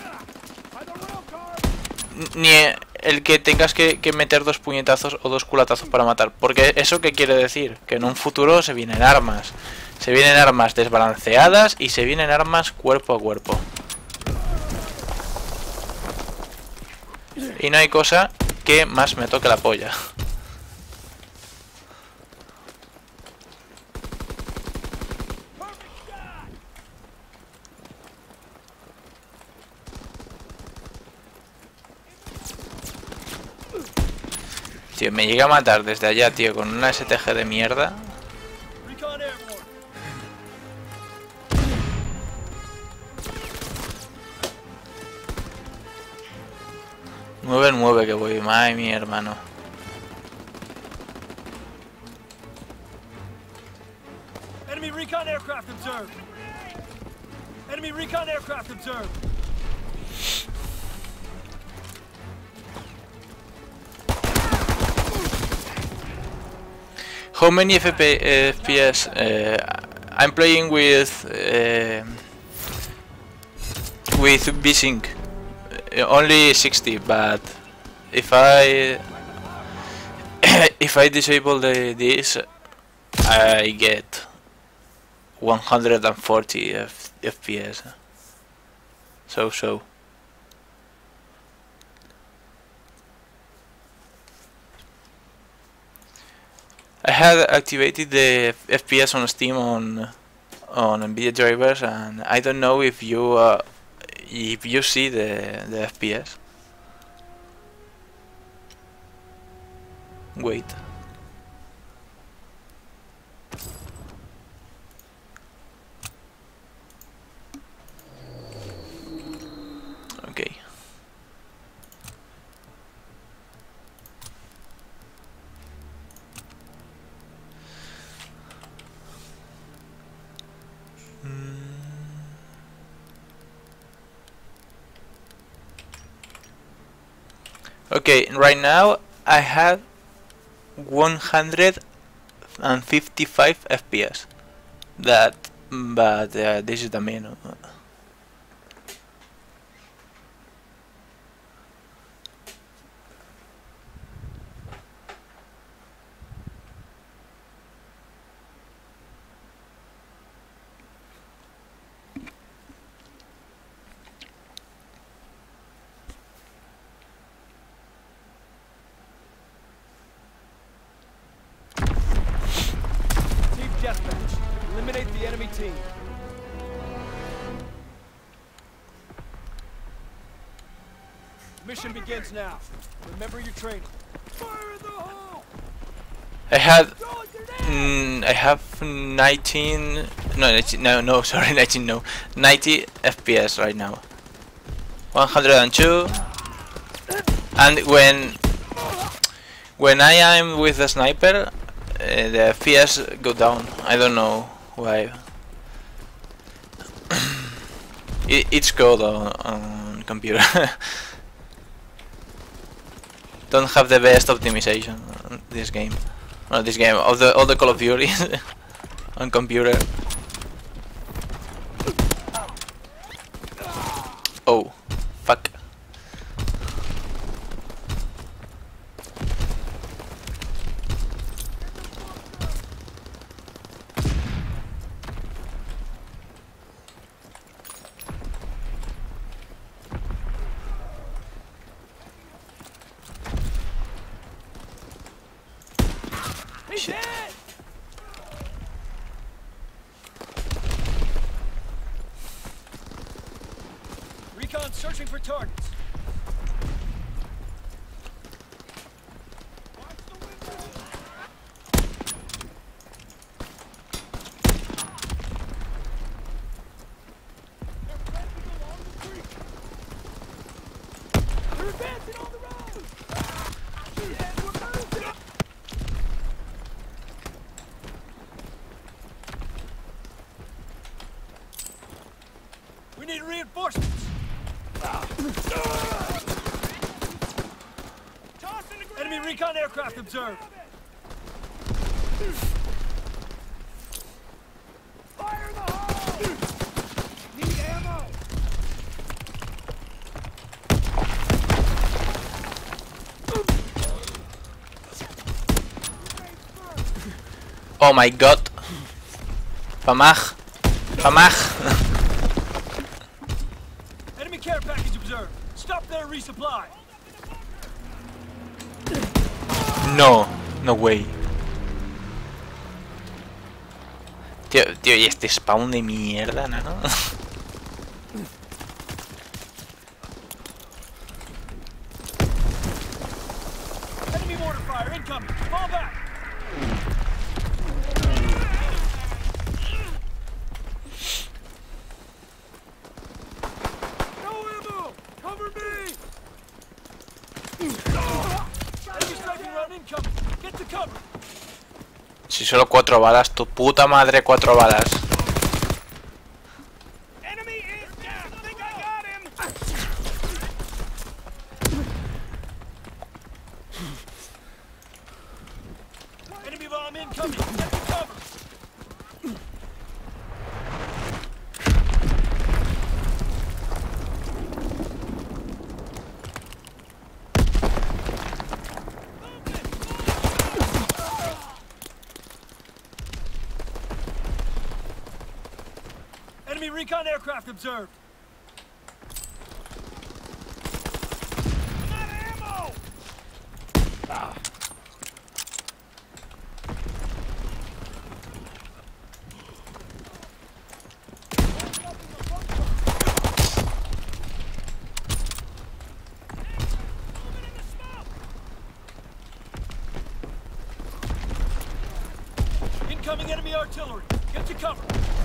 Ni el que tengas que meter 2 puñetazos o 2 culatazos para matar. Porque ¿eso qué quiere decir? Que en un futuro se vienen armas. Se vienen armas desbalanceadas y se vienen armas cuerpo a cuerpo. Y no hay cosa que más me toque la polla. Tío, me llega a matar desde allá, tío, con una STG de mierda. Recon airborne. 9-9 que voy, madre mía, hermano. Enemy recon aircraft observed. Enemy recon aircraft observed. How many FPS? I'm playing with VSync. Only 60, but if I if I disable this, I get 140 FPS. So. I had activated the FPS on Steam on NVIDIA drivers, and I don't know if you see the FPS. Wait. Okay. Okay, right now I have 155 FPS. But this is the menu. Team deathmatch. Eliminate the enemy team. Mission begins now. Remember your training. Fire in the hole! I have 19 no sorry 19 no 90 FPS right now. 102, and when I am with the sniper the FPS go down. I don't know why. It's good on computer. Don't have the best optimization on this game. Well, this game of all the Call of Duty on computer. Oh, fuck. He's dead! Recon searching for targets. They're advancing on the road! We need reinforcements. Enemy recon aircraft observed. Fire in the hole! Need ammo. Oh my god. Famach. Enemy care package observed. Stop there, resupply. No way. Tío, y este spawn de mierda, ¿no? Enemy mortar fire incoming. Fall back. No ammo. Cover me. Enemy striking round incoming. Get to cover. Si solo 4 balas, tu puta madre, 4 balas. Enemy is down. I think I got him. Enemy bomb incoming. Get to cover. Enemy recon aircraft observed. I'm out of ammo. Incoming enemy artillery. Get to cover.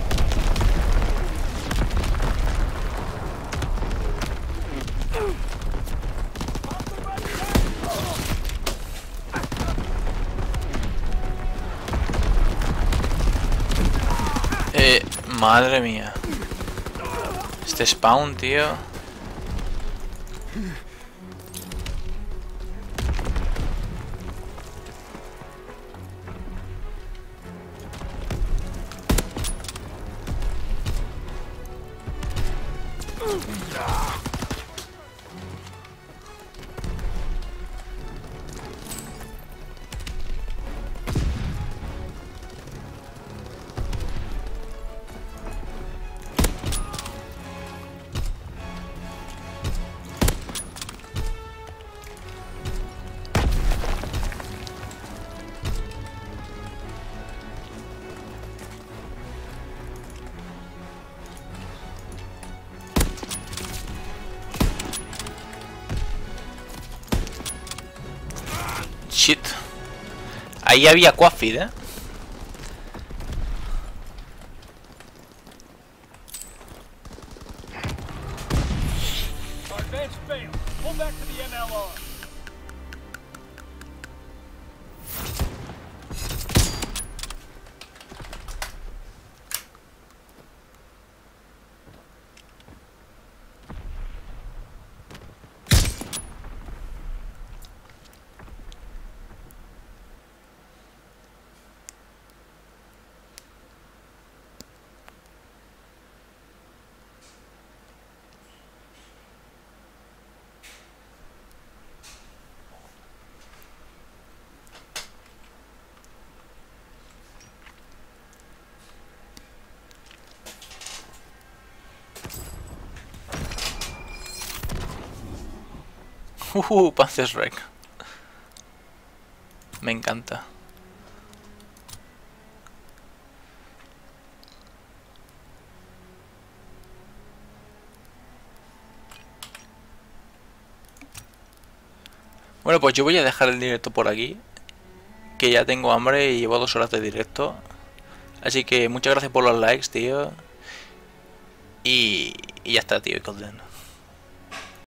Madre mía. Este spawn, tío. Shit. Ahí había Quafid, ¿eh? Panzerschreck. Me encanta. Bueno, pues yo voy a dejar el directo por aquí, que ya tengo hambre y llevo 2 horas de directo. Así que muchas gracias por los likes, tío. Y ya está, tío, y